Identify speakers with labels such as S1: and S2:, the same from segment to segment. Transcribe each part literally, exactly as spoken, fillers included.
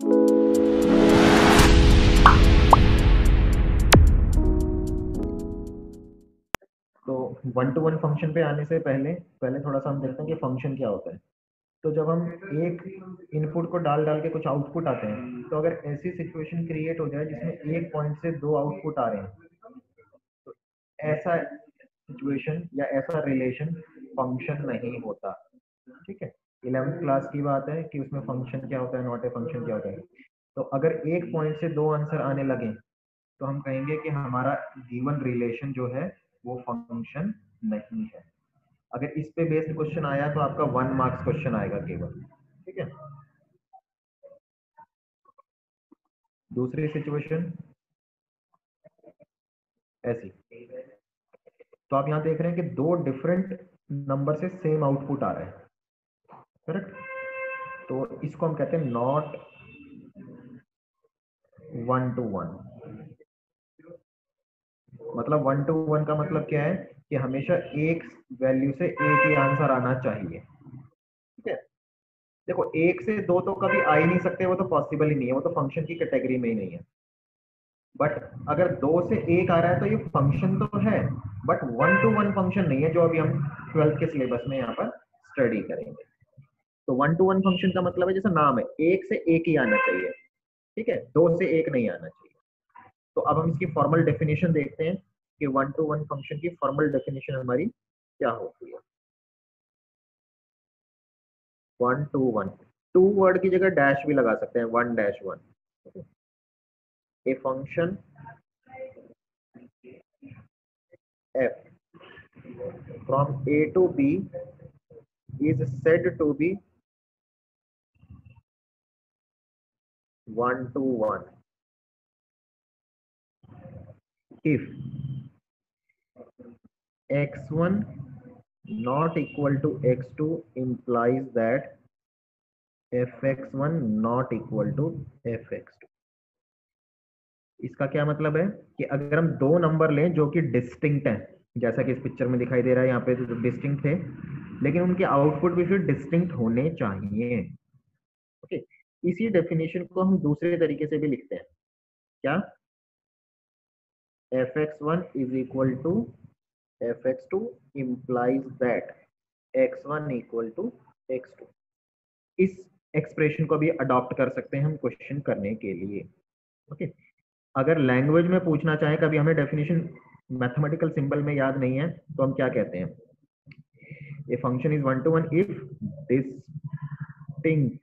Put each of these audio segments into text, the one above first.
S1: तो one to one function पे आने से पहले पहले थोड़ा सा हम देखते हैं कि फंक्शन क्या होता है। तो जब हम एक इनपुट को डाल डाल के कुछ आउटपुट आते हैं, तो अगर ऐसी सिचुएशन क्रिएट हो जाए जिसमें एक पॉइंट से दो आउटपुट आ रहे हैं, तो ऐसा सिचुएशन या ऐसा रिलेशन फंक्शन नहीं होता। ठीक है, इलेवेंथ क्लास की बात है कि उसमें फंक्शन क्या होता है, नॉट ए फंक्शन क्या होता है। तो अगर एक पॉइंट से दो आंसर आने लगे तो हम कहेंगे कि हमारा गिवन रिलेशन जो है वो फंक्शन नहीं है। अगर इस पे बेस्ड क्वेश्चन आया तो आपका वन मार्क्स क्वेश्चन आएगा केवल। ठीक है, दूसरी सिचुएशन ऐसी। तो आप यहाँ देख रहे हैं कि दो डिफरेंट नंबर से सेम आउटपुट आ रहा है, करेक्ट। तो इसको हम कहते हैं नॉट वन टू वन। मतलब वन टू वन का मतलब क्या है कि हमेशा एक वैल्यू से एक ही आंसर आना चाहिए। ठीक है, देखो एक से दो तो कभी आ ही नहीं सकते, वो तो पॉसिबल ही नहीं है, वो तो फंक्शन की कैटेगरी में ही नहीं है। बट अगर दो से एक आ रहा है तो ये फंक्शन तो है, but one to one function नहीं है, जो अभी हम ट्वेल्थ के सिलेबस में यहाँ पर स्टडी करेंगे। तो वन टू वन फंक्शन का मतलब है, जैसा नाम है, एक से एक ही आना चाहिए। ठीक है, दो से एक नहीं आना चाहिए। तो अब हम इसकी फॉर्मल डेफिनेशन देखते हैं कि वन टू वन फंक्शन की फॉर्मल डेफिनेशन हमारी क्या होती है। One to one, to word की जगह डैश भी लगा सकते हैं, one dash one. A function f from a to b is said to be one to one if x one not equal to x two implies that f x one not equal to f x two। इसका क्या मतलब है कि अगर हम दो number लें जो कि डिस्टिंक्ट हैं, जैसा कि इस पिक्चर में दिखाई दे रहा है, यहाँ पे तो डिस्टिंक्ट थे, लेकिन उनके आउटपुट भी फिर डिस्टिंक्ट होने चाहिए। ओके, इसी डेफिनेशन को हम दूसरे तरीके से भी लिखते हैं। क्या? f x one is equal to f x two implies that x one equal to x two। इस एक्सप्रेशन को भी अडॉप्ट कर सकते हैं हम क्वेश्चन करने के लिए। ओके, अगर लैंग्वेज में पूछना चाहे, कभी हमें डेफिनेशन मैथमेटिकल सिंबल में याद नहीं है, तो हम क्या कहते हैं? A function is one to one if distinct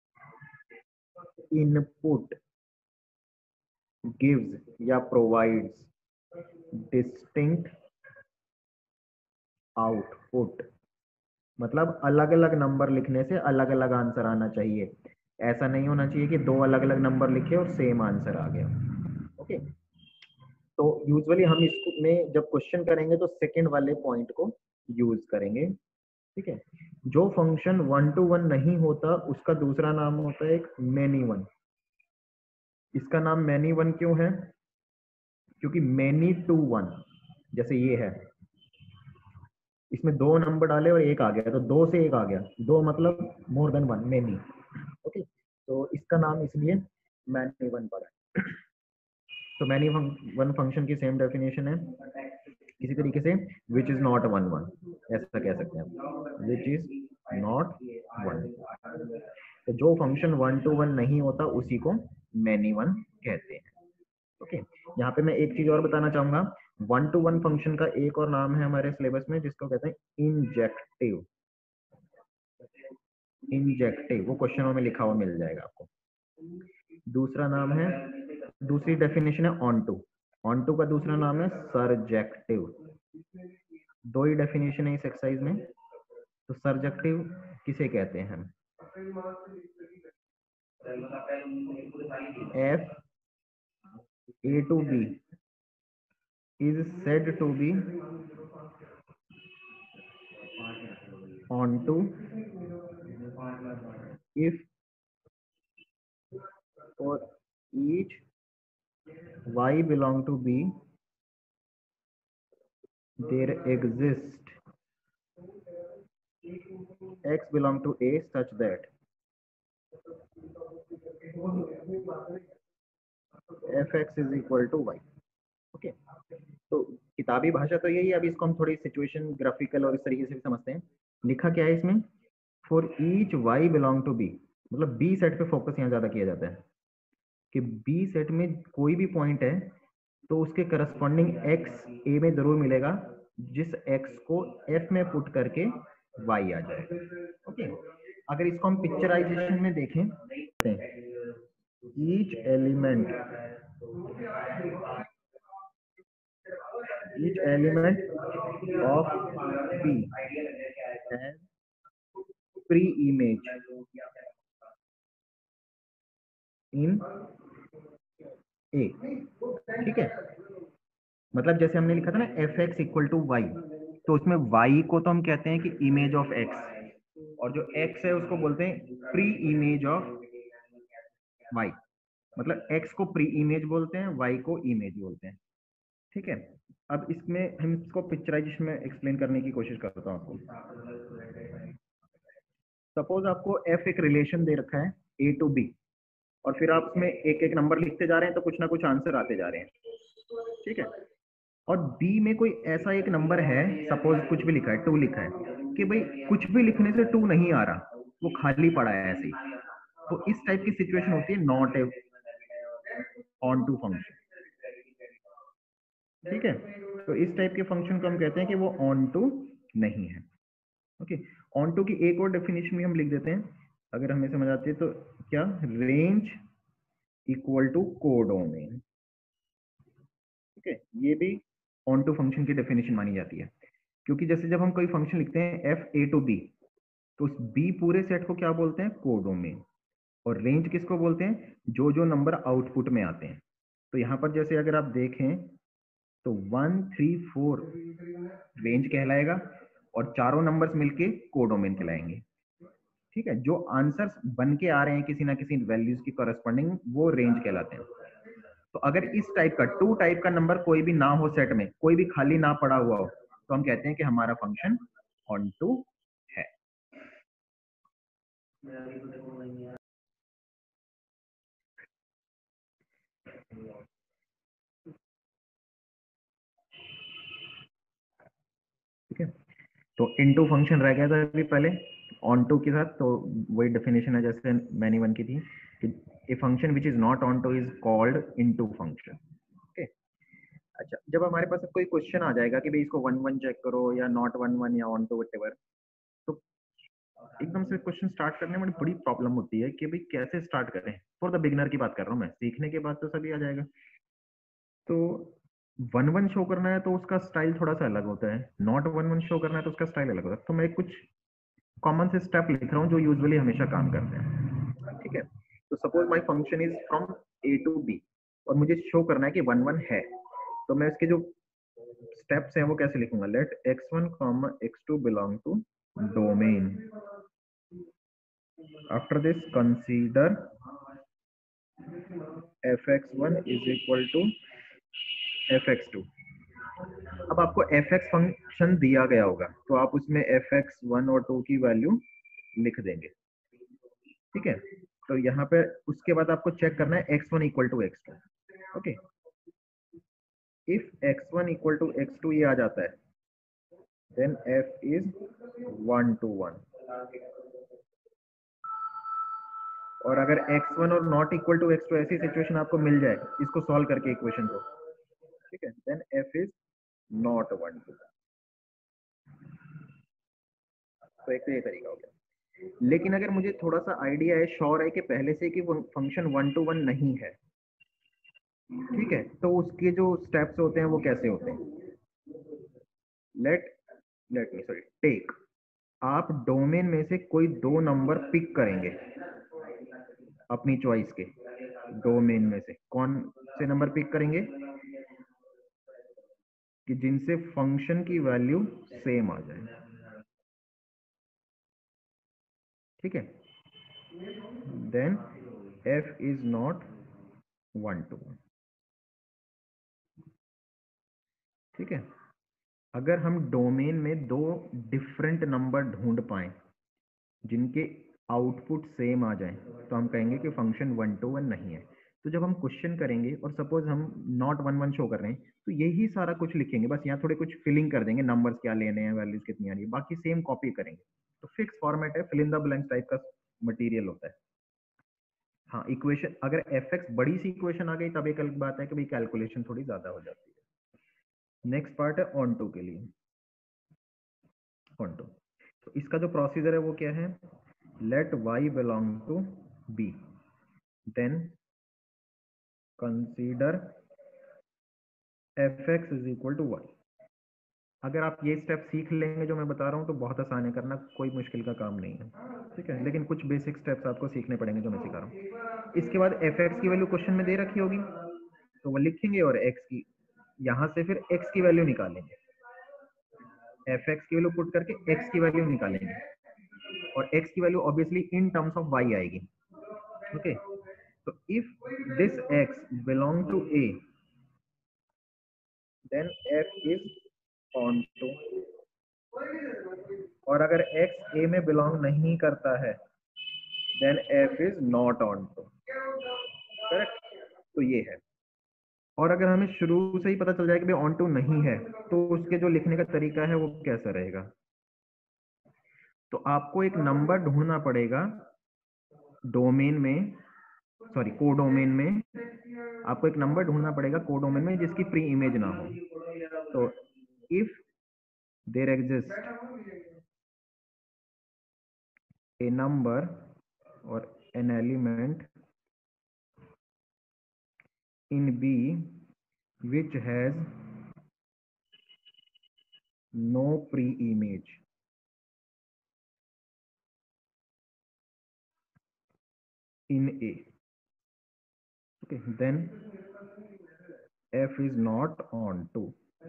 S1: input gives या प्रोवाइड्स डिस्टिंक्ट आउटपुट। मतलब अलग अलग नंबर लिखने से अलग अलग आंसर आना चाहिए, ऐसा नहीं होना चाहिए कि दो अलग अलग नंबर लिखे और सेम आंसर आ गया। ओके, तो यूजुअली हम इसमें जब क्वेश्चन करेंगे तो सेकंड वाले पॉइंट को यूज करेंगे। ठीक है, जो फंक्शन वन टू वन नहीं होता उसका दूसरा नाम होता है एक मैनी वन। इसका नाम मैनी वन क्यों है? क्योंकि मैनी टू वन, जैसे ये है, इसमें दो नंबर डाले और एक आ गया, तो दो से एक आ गया, दो मतलब more than one, many. Okay, तो इसका नाम इसलिए मैनी वन पड़ा है। तो मैनी वन फंक्शन की सेम डेफिनेशन है। इसी तरीके से which is not one one, ऐसा कह सकते हैं, विच इज नॉट वन। तो जो फंक्शन वन टू वन नहीं होता उसी को मैनी वन कहते हैं। ओके, यहाँ पे मैं एक चीज और बताना चाहूंगा, वन टू वन फंक्शन का एक और नाम है हमारे सिलेबस में जिसको कहते हैं इंजेक्टिव। इंजेक्टिव, वो क्वेश्चनों में लिखा हुआ मिल जाएगा आपको। दूसरा नाम है, दूसरी डेफिनेशन है ऑन टू। ऑन टू का दूसरा नाम है सरजेक्टिव। दो ही डेफिनेशन है इस एक्सरसाइज में। तो सरजेक्टिव किसे कहते हैं? F a to b is said to be onto if for each y belong to b there exists x belong to a such that f x is equal to y. Okay, तो किताबी भाषा तो यही है, अभी इसको हम थोड़ी सिचुएशन ग्राफिकल और इस तरीके से भी समझते हैं। लिखा क्या है इसमें, for each y belong to b, मतलब बी सेट पे फोकस यहाँ ज्यादा किया जाता है कि बी सेट में कोई भी पॉइंट है तो उसके करस्पॉन्डिंग एक्स ए में जरूर मिलेगा, जिस एक्स को एफ में पुट करके वाई आ जाए। ओके, अगर इसको हम पिक्चराइजेशन में देखें, each element each element of b has pre image in a. ठीक है, मतलब जैसे हमने लिखा था ना f x equal to y, तो उसमें वाई को तो हम कहते हैं कि इमेज ऑफ एक्स, और जो एक्स है उसको बोलते हैं प्री इमेज ऑफ वाई। मतलब एक्स को प्री इमेज बोलते हैं, वाई को इमेज बोलते हैं। ठीक है, अब इसमें हम इसको पिक्चराइजेशन में एक्सप्लेन करने की कोशिश करता हूँ आपको। सपोज आपको एफ एक रिलेशन दे रखा है ए टू बी, और फिर आप उसमें एक एक नंबर लिखते जा रहे हैं तो कुछ ना कुछ आंसर आते जा रहे हैं। ठीक है, और बी में कोई ऐसा एक नंबर है, सपोज कुछ भी लिखा है, टू लिखा है, कि भाई कुछ भी लिखने से टू नहीं आ रहा, वो खाली पड़ा है ऐसे ही। तो इस टाइप की सिचुएशन होती है not a onto function. ठीक है, तो इस टाइप के फंक्शन को हम कहते हैं कि वो ऑन टू नहीं है। ओके, ऑन टू की एक और डेफिनेशन भी हम लिख देते हैं, अगर हमें समझ आती है तो। क्या, रेंज इक्वल टू कोडोमेन। ठीक है, ये भी ऑन टू फंक्शन की डेफिनेशन मानी जाती है, क्योंकि जैसे जब हम कोई फंक्शन लिखते हैं एफ ए टू बी, तो उस बी पूरे सेट को क्या बोलते हैं, कोडोमेन। और रेंज किसको बोलते हैं, जो जो नंबर आउटपुट में आते हैं। तो यहां पर जैसे अगर आप देखें तो वन थ्री फोर रेंज कहलाएगा, और चारों नंबर्स मिलके कोडोमेन कहलाएंगे। ठीक है, जो आंसर्स बन के आ रहे हैं किसी ना किसी वैल्यूज की करस्पॉन्डिंग, वो रेंज कहलाते हैं। तो अगर इस टाइप का टू टाइप का नंबर कोई भी ना हो सेट में, कोई भी खाली ना पड़ा हुआ हो, तो हम कहते हैं कि हमारा फंक्शन ऑन टू है। ठीक है, तो इनटू फंक्शन रह गया था अभी पहले ऑन टू के साथ, तो वही डेफिनेशन है जैसे मैंने वन की थी कि a function which is not onto is called into function. Okay, अच्छा, जब हमारे पास कोई क्वेश्चन आ जाएगा कि भाई इसको वन वन चेक करो या नॉट वन वन या ऑन टू व्हाटएवर, तो एकदम से क्वेश्चन स्टार्ट करने में बड़ी प्रॉब्लम होती है कि भाई कैसे स्टार्ट करें। फॉर द बिगनर की बात कर रहा हूँ मैं, सीखने के बाद तो सभी आ जाएगा। तो वन वन शो करना है तो उसका स्टाइल थोड़ा सा अलग होता है, नॉट वन वन शो करना है तो उसका स्टाइल अलग होता है। तो मैं कुछ कॉमन से स्टेप लिख रहा हूँ जो यूजुअली हमेशा काम करते हैं। ठीक है, तो suppose my function is from a to b, और मुझे शो करना है कि वन वन है, तो मैं इसके जो स्टेप्स हैं वो कैसे लिखूंगा, let x one comma x two belong to domain, after this consider f x one is equal to f x two. अब आपको एफ एक्स फंक्शन दिया गया होगा, तो आप उसमें एफ एक्स वन और टू की वैल्यू लिख देंगे। ठीक है, तो यहाँ पे उसके बाद आपको चेक करना है x one equal to x two. Okay, if x one equal to x two ये आ जाता है, then f is one to one. और अगर एक्स वन और not equal to x two ऐसी सिचुएशन आपको मिल जाए इसको सॉल्व करके इक्वेशन को, ठीक है, then f is not one to. तो एक तो ये तरीका हो गया। लेकिन अगर मुझे थोड़ा सा आइडिया है, श्योर है कि पहले से कि फंक्शन वन टू वन नहीं है, ठीक है, तो उसके जो स्टेप्स होते हैं वो कैसे होते हैं, let let me sorry take, आप डोमेन में से कोई दो नंबर पिक करेंगे अपनी चॉइस के। डोमेन में से कौन से नंबर पिक करेंगे कि जिनसे फंक्शन की वैल्यू सेम आ जाए। ठीक है, then f is not one to one. ठीक है, अगर हम डोमेन में दो डिफरेंट नंबर ढूंढ पाए जिनके आउटपुट सेम आ जाए तो हम कहेंगे कि फंक्शन वन टू वन नहीं है। तो जब हम क्वेश्चन करेंगे और सपोज हम नॉट वन वन शो कर रहे हैं तो यही सारा कुछ लिखेंगे, बस यहाँ थोड़े कुछ फिलिंग कर देंगे, नंबर्स क्या लेने हैं, वैल्यूज कितनी आ रही है, बाकी सेम कॉपी करेंगे। तो फिक्स फॉर्मेट है, fill in the blanks type का मटेरियल होता है। हाँ, इक्वेशन अगर एफ एक्स बड़ी सी इक्वेशन आ गई तब एक अलग बात है कि भाई कैलकुलेशन थोड़ी ज्यादा हो जाती है। नेक्स्ट पार्ट है ऑन टू के लिए। ऑन टू, तो इसका जो प्रोसीजर है वो क्या है, let y belong to b, then consider f x is equal to y. अगर आप ये स्टेप सीख लेंगे जो मैं बता रहा हूँ तो बहुत आसान है करना, कोई मुश्किल का काम नहीं है, ठीक है। लेकिन कुछ बेसिक स्टेप्स आपको सीखने पड़ेंगे जो मैं सिखा रहा हूँ। इसके बाद एफ एक्स की वैल्यू क्वेश्चन में दे रखी होगी तो वो लिखेंगे और एक्स की, यहाँ से फिर एक्स की वैल्यू निकालेंगे, एफ एक्स की वैल्यू पुट करके एक्स की वैल्यू निकालेंगे और एक्स की value obviously in terms of y आएगी। ओके, तो if this x belong to a then f is onto, और अगर x a में बिलोंग नहीं करता है then f is not onto, correct. तो ये है, और अगर हमें शुरू से ही पता चल जाए कि भाई ऑन टू नहीं है तो उसके जो लिखने का तरीका है वो कैसा रहेगा, तो आपको एक नंबर ढूंढना पड़ेगा डोमेन में, सॉरी कोडोमेन में, आपको एक नंबर ढूंढना पड़ेगा कोडोमेन में जिसकी प्री इमेज ना हो। तो if there exist a number or an element in B which has no pre-image in A, okay, then F is not on to,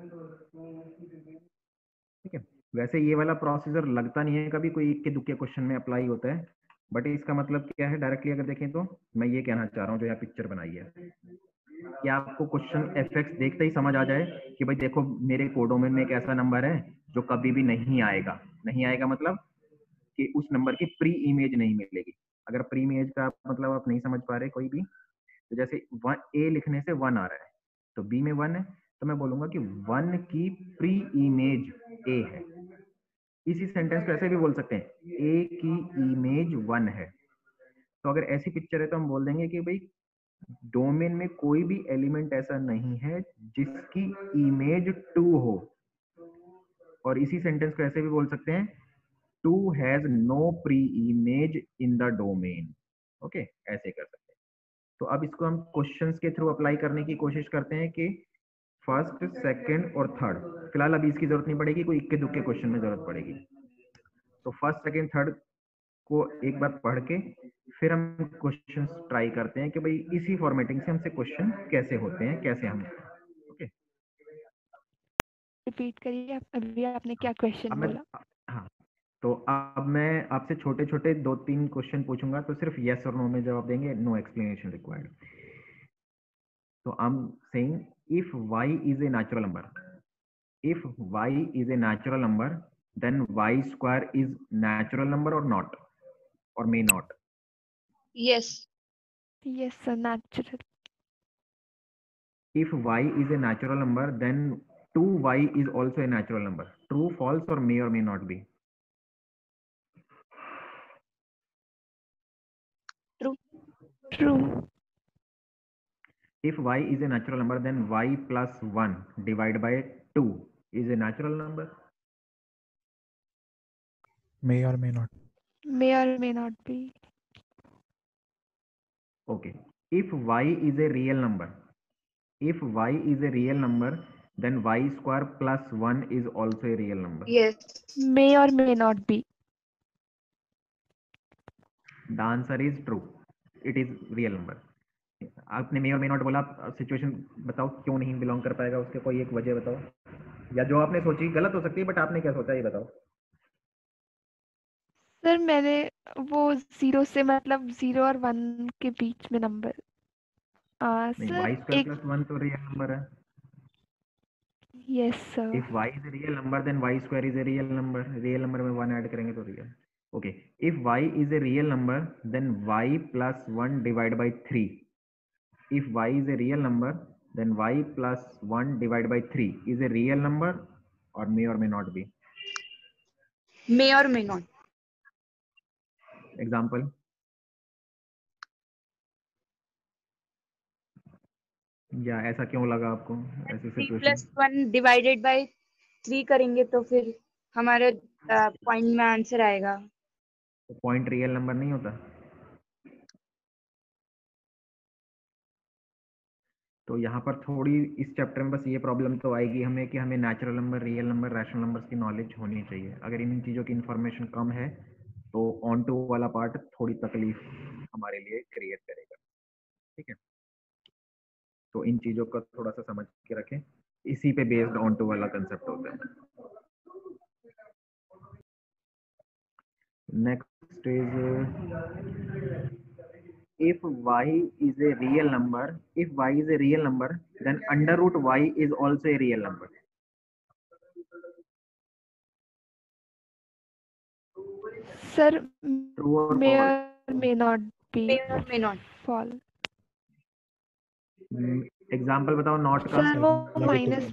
S1: ठीक है। वैसे ये वाला प्रोसीजर लगता नहीं है कभी कोई इक्के दुक्के क्वेश्चन में अप्लाई होता है, बट इसका मतलब क्या है डायरेक्टली अगर देखें तो मैं ये कहना चाह रहा हूँ जो यहाँ पिक्चर बनाई है कि आपको क्वेश्चन एफ एक्स देखते ही समझ आ जाए कि भाई देखो मेरे कोडोमेन में एक ऐसा नंबर है जो कभी भी नहीं आएगा। नहीं आएगा मतलब कि उस नंबर की प्री इमेज नहीं मिलेगी। अगर प्री इमेज का मतलब आप नहीं समझ पा रहे कोई भी, तो जैसे वन ए लिखने से वन आ रहा है तो बी में वन है तो मैं बोलूंगा कि वन की प्री इमेज ए है। इसी सेंटेंस को ऐसे भी बोल सकते हैं ए की इमेज वन है। तो अगर ऐसी पिक्चर है तो हम बोल देंगे कि भाई डोमेन में कोई भी एलिमेंट ऐसा नहीं है जिसकी इमेज टू हो, और इसी सेंटेंस को ऐसे भी बोल सकते हैं two has no pre image in the domain. Okay, ऐसे कर सकते हैं। तो अब इसको हम क्वेश्चंस के थ्रू अप्लाई करने की कोशिश करते हैं कि फर्स्ट, सेकंड और थर्ड। फिलहाल अभी इसकी जरूरत नहीं पड़ेगी, कोई इक्के दुक्के क्वेश्चन में जरूरत पड़ेगी। तो फर्स्ट, सेकंड, थर्ड को एक बार पढ़ के फिर हम क्वेश्चंस ट्राई करते हैं कि भाई इसी फॉर्मेटिंग से हमसे क्वेश्चन कैसे होते हैं, कैसे हम, ओके।
S2: रिपीट करिए, अभी आपने क्या क्वेश्चन बोला?
S1: हाँ, तो अब मैं आपसे छोटे छोटे दो तीन क्वेश्चन पूछूंगा तो सिर्फ यस और नो में जवाब देंगे, नो एक्सप्लेनेशन रिक्वायर्ड। तो I am saying if y is a natural number, if y is a natural number then y square is natural number और not, or may not?
S3: Yes.
S2: Yes, sir, natural.
S1: If y is a natural number, then two y is also a natural number. True, false, or may or may not be?
S3: True.
S2: True.
S1: If y is a natural number, then y plus one divided by two is a natural number.
S4: May or may not.
S2: May or may not be.
S1: Okay. If y is a real number, if y is a real number, then y square plus one is also a real number.
S3: Yes.
S2: May or may not be.
S1: The answer is true. It is real number. आपने मे और may not बोला, situation बताओ क्यों नहीं belong कर पाएगा, उसके कोई एक वजह बताओ, या जो आपने सोची गलत हो सकती है बट आपने क्या सोचा ये बताओ।
S2: सर मैंने वो जीरो से मतलब जीरो और वन के बीच में नंबर
S1: नहीं, y square plus one तो रियल नंबर है।
S2: Yes sir.
S1: If y is a real number then y square is a real number, real number में वन ऐड करेंगे तो real. Okay, if y is a real number, then y plus one divided by three. If y is a real number, then y plus one divided by three is a real number, or may or may not be.
S3: May or may not.
S1: Example. या ऐसा क्यों लगा आपको ऐसी
S3: three
S1: situation?
S3: Plus one divided by three करेंगे तो फिर हमारे पॉइंट में आंसर आएगा।
S1: तो पॉइंट रियल नंबर नहीं होता? तो यहाँ पर थोड़ी इस चैप्टर में बस ये प्रॉब्लम तो आएगी हमें कि हमें natural number, real number, rational numbers की नॉलेज होनी चाहिए। अगर इन चीज़ों की इन्फॉर्मेशन कम है तो ऑन टू वाला पार्ट थोड़ी तकलीफ हमारे लिए क्रिएट करेगा। ठीक है, तो इन चीज़ों का थोड़ा सा समझ के रखें, इसी पे बेस्ड ऑन टू वाला कंसेप्ट होता है। Next is if y is a real number, if y is a real number, then under root y is also a real number.
S2: Sir,
S1: True or
S2: may
S1: false?
S2: or may not be.
S3: May or may not.
S2: False.
S1: Example बताओ not का।
S2: Sir वो
S4: Negative.
S2: Minus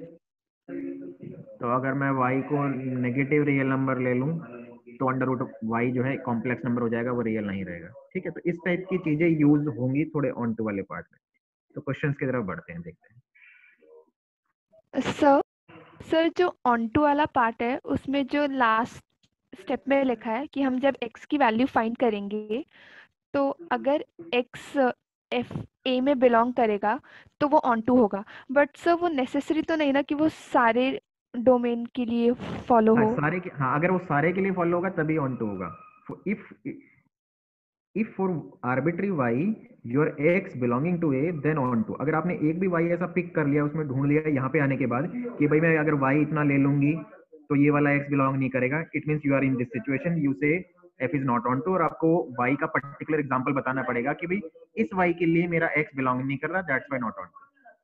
S1: तो अगर मैं y को negative real number ले लूं तो अंडर रूट y जो है कॉम्प्लेक्स नंबर हो जाएगा, वो रियल नहीं रहेगा। ठीक है, तो इस टाइप की चीजें यूज होंगी थोड़े ऑन टू वाले पार्ट में। तो क्वेश्चंस की तरफ बढ़ते हैं, देखते हैं।
S2: सर सर जो ऑनटू वाला पार्ट है उसमें जो लास्ट स्टेप में लिखा है कि हम जब x की वैल्यू फाइंड करेंगे तो अगर x एफ ए में बिलोंग करेगा तो वो ऑनटू होगा, बट सर वो नेसेसरी तो नहीं ना कि वो सारे डोमेन के लिए फॉलो
S1: हाँ,
S2: हो।
S1: सारे के, हाँ अगर वो सारे के लिए फॉलो होगा तभी ऑन टू होगा। If if for arbitrary y your x belonging to a then onto. अगर आपने एक भी y ऐसा पिक कर लिया, उसमें ढूंढ लिया यहाँ पे आने के बाद कि भाई मैं अगर y इतना ले लूंगी तो ये वाला x बिलोंग नहीं करेगा, it means you are in this situation, you say f is not onto, और आपको y का पर्टिकुलर एग्जांपल बताना पड़ेगा कि भाई इस y के लिए मेरा x बिलोंग नहीं कर रहा, that's why not onto.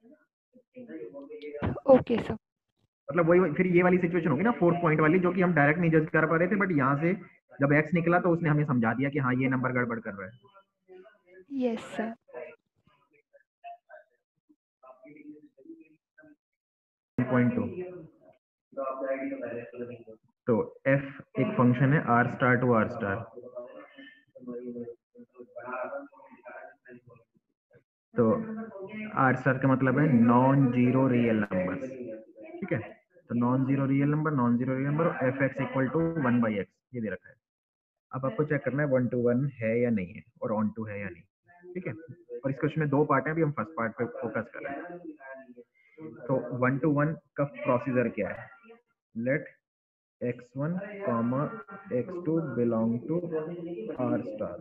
S2: Okay sir.
S1: मतलब वही फिर ये वाली सिचुएशन होगी ना फोर्थ पॉइंट वाली, जो कि हम डायरेक्ट नहीं जज कर पा रहे थे, बट यहाँ से जब x निकला तो उसने हमें समझा दिया कि हाँ ये नंबर गड़बड़ कर रहा है।
S2: Yes sir.
S1: पॉइंट टू, तो f एक फंक्शन है r star to r star. तो r स्टार का मतलब है नॉन जीरो रियल नंबर। ठीक है, तो non zero real number, non zero real number, f x equal to one by x, ये दे रखा है। अब आपको चेक करना है वन टू वन है या नहीं है और ऑन टू है या नहीं। ठीक है, और इस क्वेश्चन में दो पार्ट है, अभी हम फर्स्ट पार्ट पे फोकस कर रहे हैं। तो वन टू वन का प्रोसीजर क्या है? Let x one comma x two belong to r star.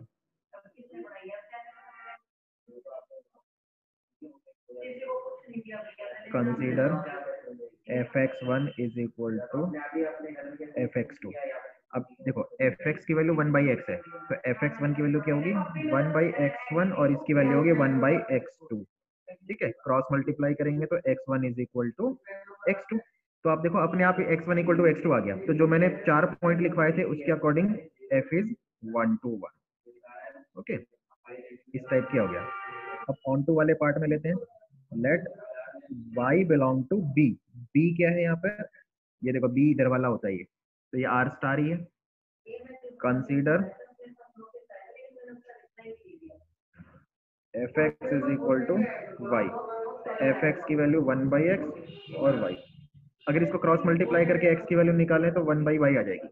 S1: Consider f x one is equal to f x two. अब देखो एफ एक्स की वैल्यू वन बाई एक्स है, तो एफ एक्स वन की value क्या होगी? वन बाई एक्स वन, और इसकी वैल्यू होगी वन बाई एक्स टू। ठीक है, क्रॉस मल्टीप्लाई करेंगे तो x one is equal to x two. तो आप देखो अपने आप x one equal to x two आ गया। तो जो मैंने चार पॉइंट लिखवाए थे उसके according f is one to one. Okay, इस टाइप की हो गया। अब ऑन टू वाले पार्ट में लेते हैं। Let y belong to b। b क्या है यहाँ पर? ये देखो b इधर वाला होता है, ये तो ये r स्टार ही है। Consider f x is equal to y. F x की वैल्यू वन बाई एक्स और y, अगर इसको क्रॉस मल्टीप्लाई करके x की वैल्यू निकालें तो वन बाई वाई आ जाएगी,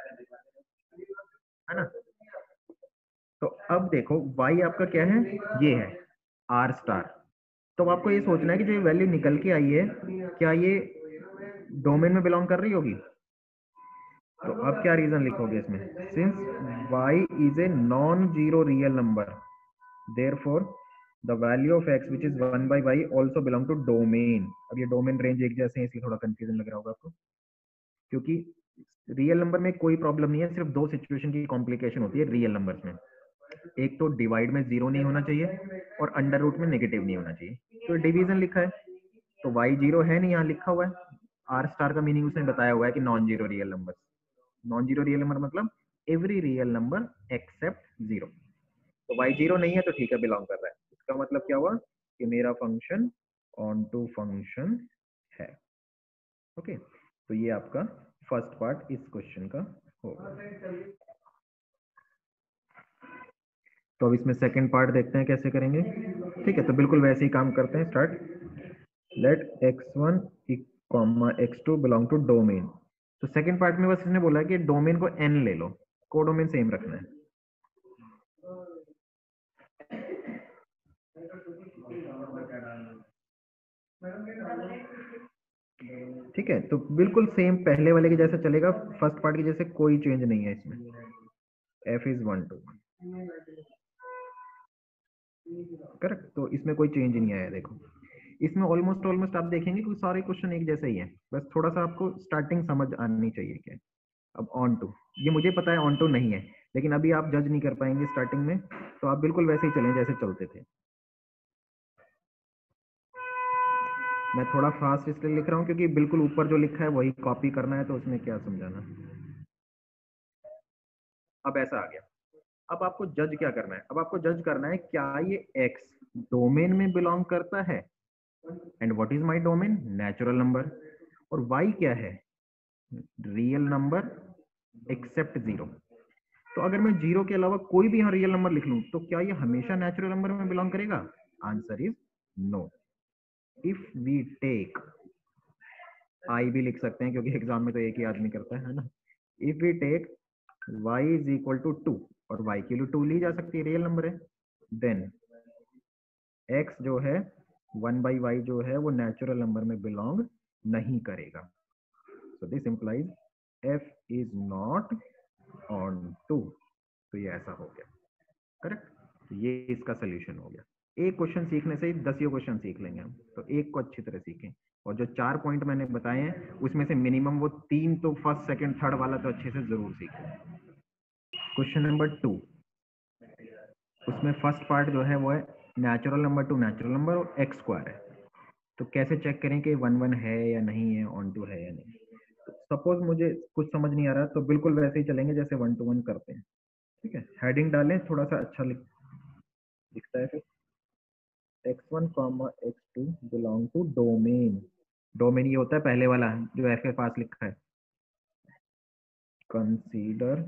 S1: है ना। तो अब देखो y आपका क्या है? ये है r स्टार। तो आपको ये सोचना है कि जो ये वैल्यू निकल के आई है क्या ये डोमेन में बिलोंग कर रही होगी? तो अब क्या रीजन लिखोगे इसमें? Since y is a non zero real number, therefore the value of x which is one by y also belong to domain. अब ये डोमेन रेंज एक जैसे हैं, इसलिए थोड़ा कंफ्यूजन लग रहा होगा आपको, क्योंकि रियल नंबर में कोई प्रॉब्लम नहीं है, सिर्फ दो सिचुएशन की कॉम्प्लिकेशन होती है रियल नंबर्स में। एक तो डिवाइड में जीरो नहीं होना चाहिए और अंडर रूट में नेगेटिव नहीं होना चाहिए। तो डिवीजन लिखा है तो y जीरो है नहीं, यहाँ लिखा हुआ है। r स्टार का मीनिंग उसने बताया हुआ है कि non zero real number. Non zero real number मतलब every real number except zero. तो y जीरो नहीं है तो ठीक है, बिलोंग कर रहा है। इसका मतलब क्या हुआ कि मेरा फंक्शन ऑन टू फंक्शन है। ओके, तो ये आपका फर्स्ट पार्ट इस क्वेश्चन का होगा। तो अब इसमें सेकंड पार्ट देखते हैं कैसे करेंगे। ठीक है, तो बिल्कुल वैसे ही काम करते हैं। Start. Let x one comma x two belong to domain. तो सेकंड पार्ट में बस इसने बोला है कि डोमेन को n ले लो, कोडोमेन सेम रखना है। ठीक है, तो बिल्कुल सेम पहले वाले के जैसा चलेगा, फर्स्ट पार्ट के जैसे कोई चेंज नहीं है इसमें। f is one to correct, तो इसमें कोई चेंज नहीं आया। देखो इसमें ऑलमोस्ट ऑलमोस्ट आप देखेंगे कि सारे क्वेश्चन एक जैसे ही है, बस थोड़ा सा आपको स्टार्टिंग समझ आनी चाहिए क्या। अब ऑन टू, ये मुझे पता है ऑन टू नहीं है, लेकिन अभी आप जज नहीं कर पाएंगे स्टार्टिंग में, तो आप बिल्कुल वैसे ही चलें जैसे चलते थे। मैं थोड़ा फास्ट इसलिए लिख रहा हूँ क्योंकि बिल्कुल ऊपर जो लिखा है वही कॉपी करना है, तो उसमें क्या समझाना। अब ऐसा आ गया। अब आपको जज क्या करना है, अब आपको जज करना है क्या ये x डोमेन में बिलोंग करता है, and what is my domain, natural number, और y क्या है, रियल नंबर एक्सेप्ट जीरो। तो अगर मैं जीरो के अलावा कोई भी यहाँ रियल नंबर लिख लूं तो क्या ये हमेशा नेचुरल नंबर में बिलोंग करेगा? Answer is no. If we take, I भी लिख सकते हैं क्योंकि एग्जाम में तो एक ही आदमी करता है ना। If we take y is equal to two, और y के लिए टू ली जा सकती है, रियल नंबर है, देन x जो है वन बाई वाई जो है वो नेचुरल नंबर में बिलोंग नहीं करेगा। So this implies f is not onto. तो ये ऐसा हो गया, करेक्ट। तो ये इसका सोल्यूशन हो गया। एक क्वेश्चन सीखने से ही दसियों क्वेश्चन सीख लेंगे हम, तो एक को अच्छी तरह सीखें। और जो चार पॉइंट मैंने बताए हैं उसमें से मिनिमम वो तीन तो फर्स्ट सेकंड थर्ड वाला तो अच्छे से जरूर सीखें। क्वेश्चन नंबर टू, उसमें फर्स्ट पार्ट जो है वो है natural number to natural number और एक्स स्क्वायर है। तो कैसे चेक करें कि वन वन है या नहीं है, ऑन टू है या नहीं। सपोज मुझे कुछ समझ नहीं आ रहा तो बिल्कुल वैसे ही चलेंगे जैसे वन टू वन करते हैं। ठीक है, हेडिंग डालें, थोड़ा सा अच्छा लिख दिखता है। फिर x one comma x two belong to domain. Domain ये होता है पहले वाला जो एफ के पास लिखा है, consider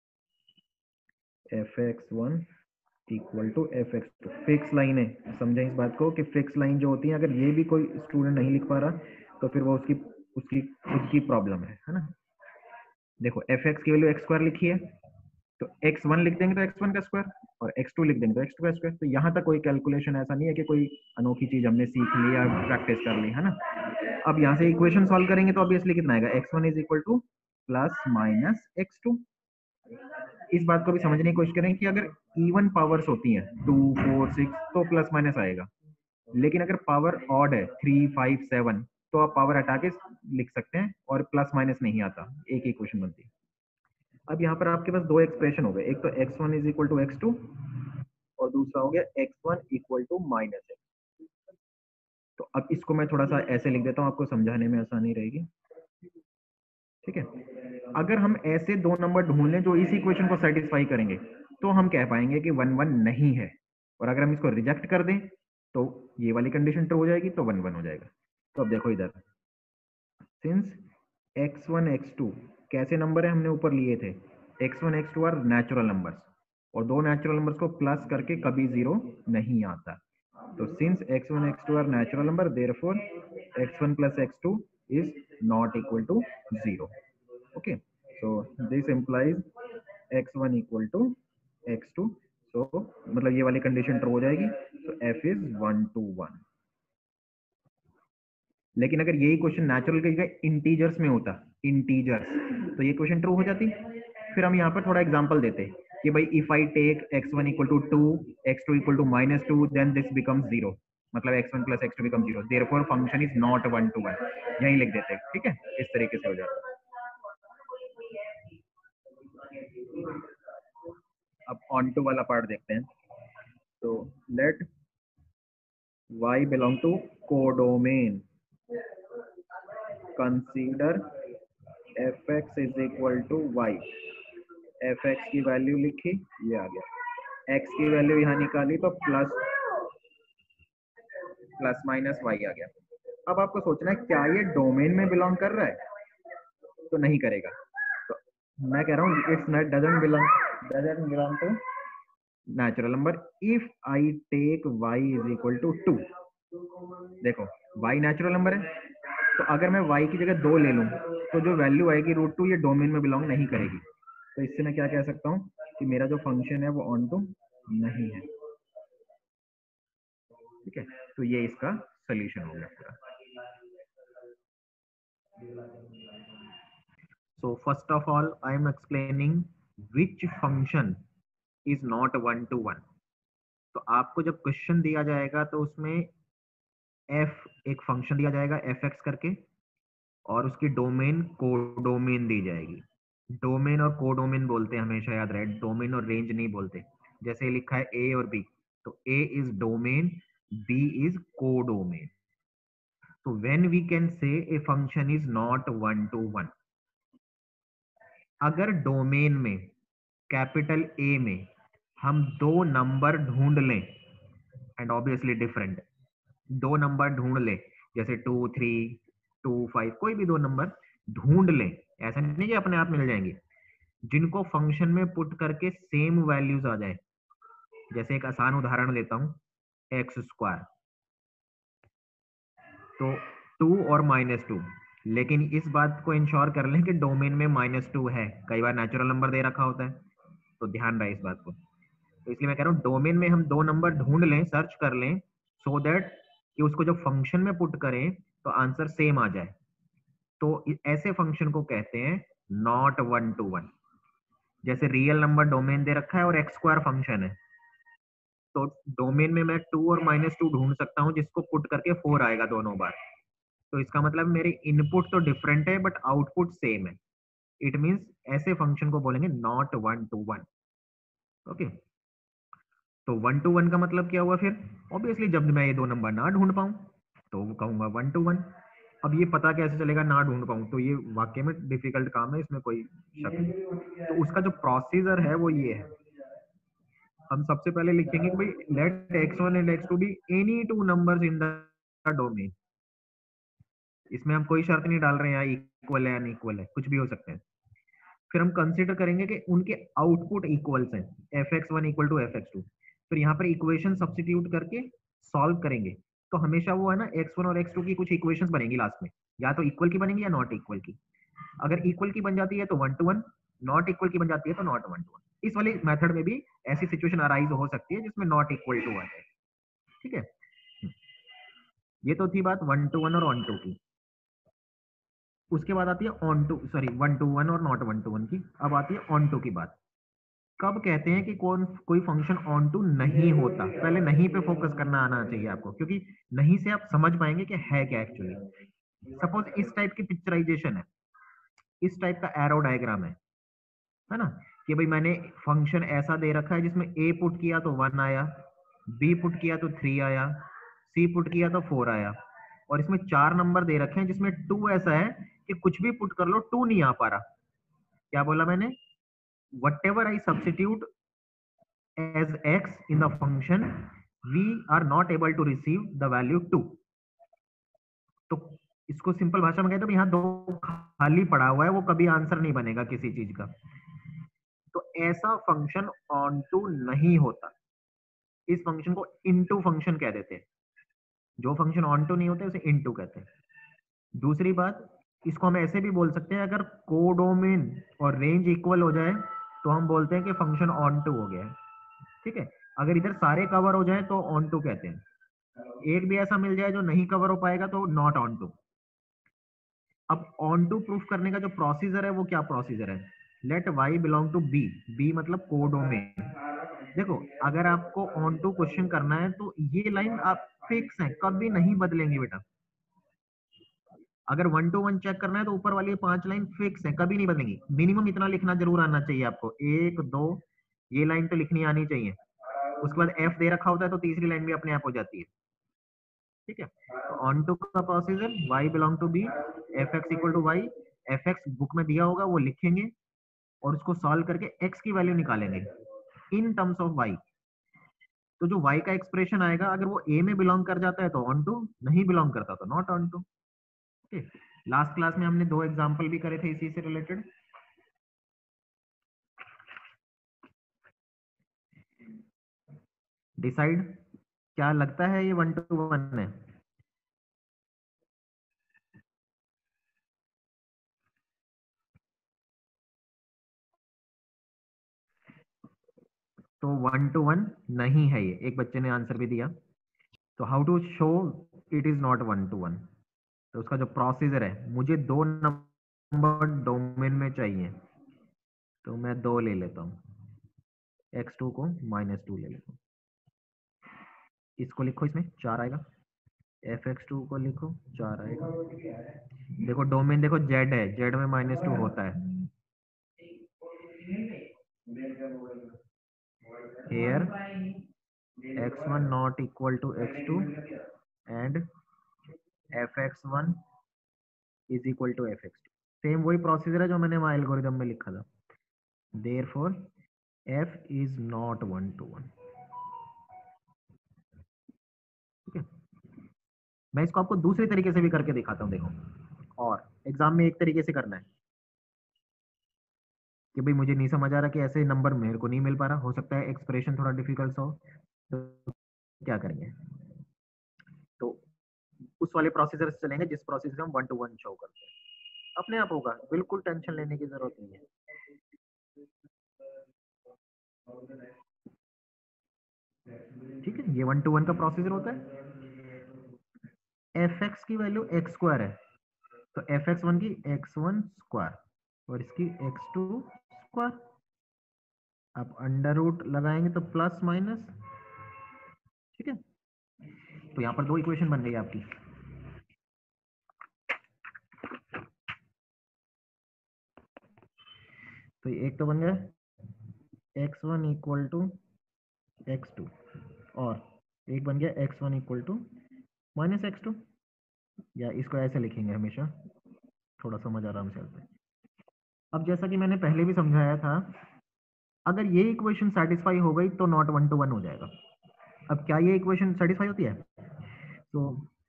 S1: f x one equal to f x two. Fix line है, समझें इस बात को कि फिक्स लाइन जो होती है अगर ये भी कोई स्टूडेंट नहीं लिख पा रहा तो फिर वो उसकी उसकी खुद की प्रॉब्लम है है ना। देखो एफ एक्स की वैल्यू एक्स स्क्वायर लिखी है, तो एक्स वन लिख देंगे तो एक्स वन का स्क्वायर, और एक्स टू लिख देंगे तो एक्स टू का स्क्वायर। तो यहाँ तक कोई कैलकुलेशन ऐसा नहीं है कि कोई अनोखी चीज हमने सीख ली या प्रैक्टिस कर ली, है ना। अब यहाँ से इक्वेशन सॉल्व करेंगे तो ऑब्वियसली कितना आएगा, x one is equal to plus minus x two. इस बात को भी समझने की कोशिश करें कि अगर इवन पावर्स होती हैं टू फोर सिक्स तो प्लस माइनस आएगा, लेकिन अगर पावर ऑड है थ्री फाइव सेवन तो आप पावर हटा के लिख सकते हैं और प्लस माइनस नहीं आता, एक ही इक्वेशन बनती है। अब यहाँ पर आपके पास दो एक्सप्रेशन हो गए, एक तो x one is equal to x two और दूसरा हो गया x one equal to minus x. तो अब इसको मैं थोड़ा सा ऐसे लिख देता हूँ, आपको समझाने में आसानी रहेगी। ठीक है, अगर हम ऐसे दो नंबर ढूंढ लें जो इस इक्वेशन को सेटिस्फाई करेंगे तो हम कह पाएंगे कि वन वन नहीं है, और अगर हम इसको रिजेक्ट कर दें तो ये वाली कंडीशन ट्रू हो जाएगी, तो वन वन हो जाएगा। तो अब देखो इधर, since x one x two कैसे नंबर है हमने ऊपर लिए थे, x one x two are natural numbers, और दो नेचुरल नंबर्स को प्लस करके कभी जीरो नहीं आता। तो since x one x two are natural number, therefore x one plus x two is not equal to zero. Okay, so this implies x one equal to x two. so मतलब ये वाली condition true हो जाएगी, so f is one to one. लेकिन अगर यही question natural की जगह इंटीजर्स में होता, इंटीजर्स, तो ये क्वेश्चन ट्रू हो जाती। फिर हम यहाँ पर थोड़ा एग्जांपल देते कि भाई if I take x one equal to two, x two equal to minus two, then this becomes zero, मतलब x one plus x two become zero, therefore function is not one to one. यही लिख देते हैं, ठीक है, इस तरीके से हो जाता है। अब ऑन टू वाला पार्ट देखते हैं। तो let y belong to codomain, consider fx is equal to y, f x की वैल्यू लिखी, ये आ गया, एक्स की वैल्यू यहाँ निकाली तो प्लस प्लस माइनस वाई आ गया। अब आपको सोचना है क्या ये डोमेन में बिलोंग कर रहा है, तो नहीं करेगा। तो मैं कह रहा हूँ it's not doesn't belong doesn't belong to natural number if I take y is equal to two. देखो y नेचुरल नंबर है, तो अगर मैं y की जगह दो ले लूं तो जो वैल्यू आएगी रूट टू ये डोमेन में बिलोंग नहीं करेगी। तो इससे मैं क्या कह सकता हूँ कि मेरा जो फंक्शन है वो ऑन टू नहीं है। ठीक है, तो ये इसका सोल्यूशन हो गया पूरा। So first of all, I am explaining which function is not one to one. तो आपको जब क्वेश्चन दिया जाएगा तो उसमें f एक फंक्शन दिया जाएगा fx करके, और उसकी डोमेन कोडोमेन दी जाएगी। डोमेन और कोडोमेन बोलते हैं, हमेशा याद रहे, डोमेन और रेंज नहीं बोलते। जैसे लिखा है a और b, तो a is domain, b is codomain. तो when we can say a function is not one to one, अगर डोमेन में कैपिटल ए में हम दो नंबर ढूंढ लें, एंड ऑब्वियसली डिफरेंट, दो नंबर ढूंढ लें, जैसे टू थ्री टू फाइव, कोई भी दो नंबर ढूंढ लें, ऐसा नहीं कि अपने आप मिल जाएंगे, जिनको फंक्शन में पुट करके सेम वैल्यूज आ जाए। जैसे एक आसान उदाहरण लेता हूं, एक्स स्क्वायर, तो टू और माइनस टू, लेकिन इस बात को इंश्योर कर लें कि डोमेन में माइनस टू है। कई बार नेचुरल नंबर दे रखा होता है, तो ध्यान रहे इस बात को। तो इसलिए मैं कह रहा हूँ डोमेन में हम दो नंबर ढूंढ लें, सर्च कर लें, सो so दैट कि उसको जब फंक्शन में पुट करें तो आंसर सेम आ जाए। तो ऐसे फंक्शन को कहते हैं नॉट वन टू वन। जैसे रियल नंबर डोमेन दे रखा है और एक्स स्क्वायर फंक्शन है, तो डोमेन में मैं टू और माइनस टू ढूंढ सकता हूँ, जिसको पुट करके फोर आएगा दोनों बार। तो इसका मतलब मेरे इनपुट तो डिफरेंट है बट आउटपुट सेम है। इट मींस ऐसे फंक्शन को बोलेंगे not one to one. Okay, तो वन टू वन का मतलब क्या हुआ फिर? ऑब्वियसली जब मैं ये दो नंबर ना ढूंढ पाऊं तो कहूंगा वन टू वन। अब ये पता कैसे चलेगा ना ढूंढ पाऊं? तो ये वाकई में डिफिकल्ट काम है, इसमें कोई शक नहीं। तो उसका जो प्रोसीजर है वो ये है, हम सबसे पहले लिखेंगे कि भाई let x one and x two be any two numbers in the domain. इसमें हम कोई शर्त नहीं डाल रहे हैं इक्वल है अनइक्वल है, कुछ भी हो सकते हैं। फिर हम कंसीडर करेंगे कि उनके आउटपुट इक्वल्स हैं, f x one equal to f x two. फिर यहाँ पर इक्वेशन सब्स्टिट्यूट करके सॉल्व करेंगे, तो हमेशा वो है ना एक्स वन और एक्स टू की कुछ इक्वेशंस बनेंगी लास्ट में, या तो इक्वल की बनेंगी या नॉट इक्वल की। अगर इक्वल की बन जाती है तो one to one, not equal की बन जाती है तो नॉट वन टू वन। इस वाली मेथड में भी ऐसी सिचुएशन अराइज हो सकती है जिसमें नॉट इक्वल टू वन है। ठीक है, ये तो थी बात वन टू वन और ऑन टू की। उसके बाद आती है onto, sorry one to one और नॉट वन टू वन की। अब आती है ऑन टू की बात। कब कहते हैं कि कौन कोई फंक्शन ऑन टू नहीं होता? पहले नहीं पे फोकस करना आना चाहिए आपको, क्योंकि नहीं से आप समझ पाएंगे कि है क्या एक्चुअली। सपोज इस टाइप की पिक्चराइजेशन है, इस टाइप का एरो डायग्राम है है ना, कि भाई मैंने फंक्शन ऐसा दे रखा है जिसमें ए पुट किया तो वन आया, बी पुट किया तो थ्री आया, सी पुट किया तो फोर आया, और इसमें चार नंबर दे रखे हैं जिसमें टू ऐसा है कि कुछ भी पुट कर लो टू नहीं आ पा रहा। क्या बोला मैंने? whatever I substitute as x in the function, we are not able to receive the value two. तो इसको सिंपल भाषा में कहते हैं, यहाँ दो खाली पड़ा हुआ है, वो कभी आंसर नहीं बनेगा किसी चीज का। तो ऐसा फंक्शन ऑन टू नहीं होता, इस फंक्शन को इनटू फंक्शन कह देते हैं। जो फंक्शन ऑन टू नहीं होते उसे इनटू कहते हैं। दूसरी बात, इसको हम ऐसे भी बोल सकते हैं, अगर कोडोमेन और रेंज इक्वल हो जाए तो हम बोलते हैं कि फंक्शन ऑन टू हो गया है। ठीक है, अगर इधर सारे कवर हो जाए तो ऑन टू कहते हैं, एक भी ऐसा मिल जाए जो नहीं कवर हो पाएगा तो नॉट ऑन टू। अब ऑन टू प्रूफ करने का जो प्रोसीजर है वो क्या प्रोसीजर है? Let y belong to b, b मतलब कोडोमेन। देखो अगर आपको ऑन टू क्वेश्चन करना है तो ये लाइन आप फिक्स है, कभी नहीं बदलेंगे बेटा। अगर वन टू वन चेक करना है तो ऊपर वाली पांच लाइन फिक्स है, कभी नहीं बदलेंगी। मिनिमम इतना लिखना जरूर आना चाहिए आपको, एक दो ये लाइन तो लिखनी आनी चाहिए। उसके बाद एफ दे रखा होता है तो तीसरी लाइन भी अपने आप हो जाती है। ठीक है, तो ऑन टू का procedure y belong to b, f x equal to y, f x book में दिया होगा वो लिखेंगे, और उसको सॉल्व करके x की वैल्यू निकालेंगे इन टर्म्स ऑफ y, तो जो y का एक्सप्रेशन आएगा अगर वो a में बिलोंग कर जाता है तो ऑन टू, नहीं बिलोंग करता तो not onto. Okay, last class में हमने दो एग्जांपल भी करे थे इसी से रिलेटेड। डिसाइड, क्या लगता है ये वन टू वन है? तो वन टू वन नहीं है ये, एक बच्चे ने आंसर भी दिया। तो how to show it is not one to one? तो उसका जो प्रोसीजर है, मुझे दो नंबर डोमेन में चाहिए, तो मैं दो ले लेता हूँ, एक्स टू को माइनस टू ले लेता हूँ, इसको लिखो, इसमें चार आएगा, एफ एक्स टू को लिखो, चार आएगा। देखो डोमेन देखो जेड है, जेड में माइनस टू होता है। Here x one not equal to x two and f x one is equal to f x two. Same वही प्रोसीजर है जो मैंने वहाँ एल्गोरिथम में लिखा था। Therefore f is not one to one। ठीक है, मैं इसको आपको दूसरे तरीके से भी करके दिखाता हूँ, देखो। और एग्जाम में एक तरीके से करना है कि भाई मुझे नहीं समझ आ रहा कि ऐसे नंबर मेरे को नहीं मिल पा रहा, हो सकता है एक्सप्रेशन थोड़ा डिफिकल्ट हो, तो क्या करेंगे, तो उस वाले प्रोसीजर से चलेंगे जिस प्रोसीजर से हम वन टू वन शो करते हैं। अपने आप होगा, बिल्कुल टेंशन लेने की जरूरत नहीं है। ठीक है, ये वन टू वन का प्रोसीजर होता है। एफ एक्स की वैल्यू एक्स स्क्वायर है, तो एफ एक्स वन की एक्स वन स्क्वायर और इसकी एक्स टू स्क्वायर। आप अंडर रूट लगाएंगे तो प्लस माइनस। ठीक है, तो यहाँ पर दो इक्वेशन बन गई आपकी। तो एक तो बन गया x one equal to x two और एक बन गया x one equal to minus x two, या इसको ऐसे लिखेंगे हमेशा, थोड़ा समझ आराम से आता है। अब जैसा कि मैंने पहले भी समझाया था, अगर ये इक्वेशन सेटिस्फाई हो गई तो नॉट वन टू वन हो जाएगा। अब क्या ये इक्वेशन सेटिस्फाई होती है? तो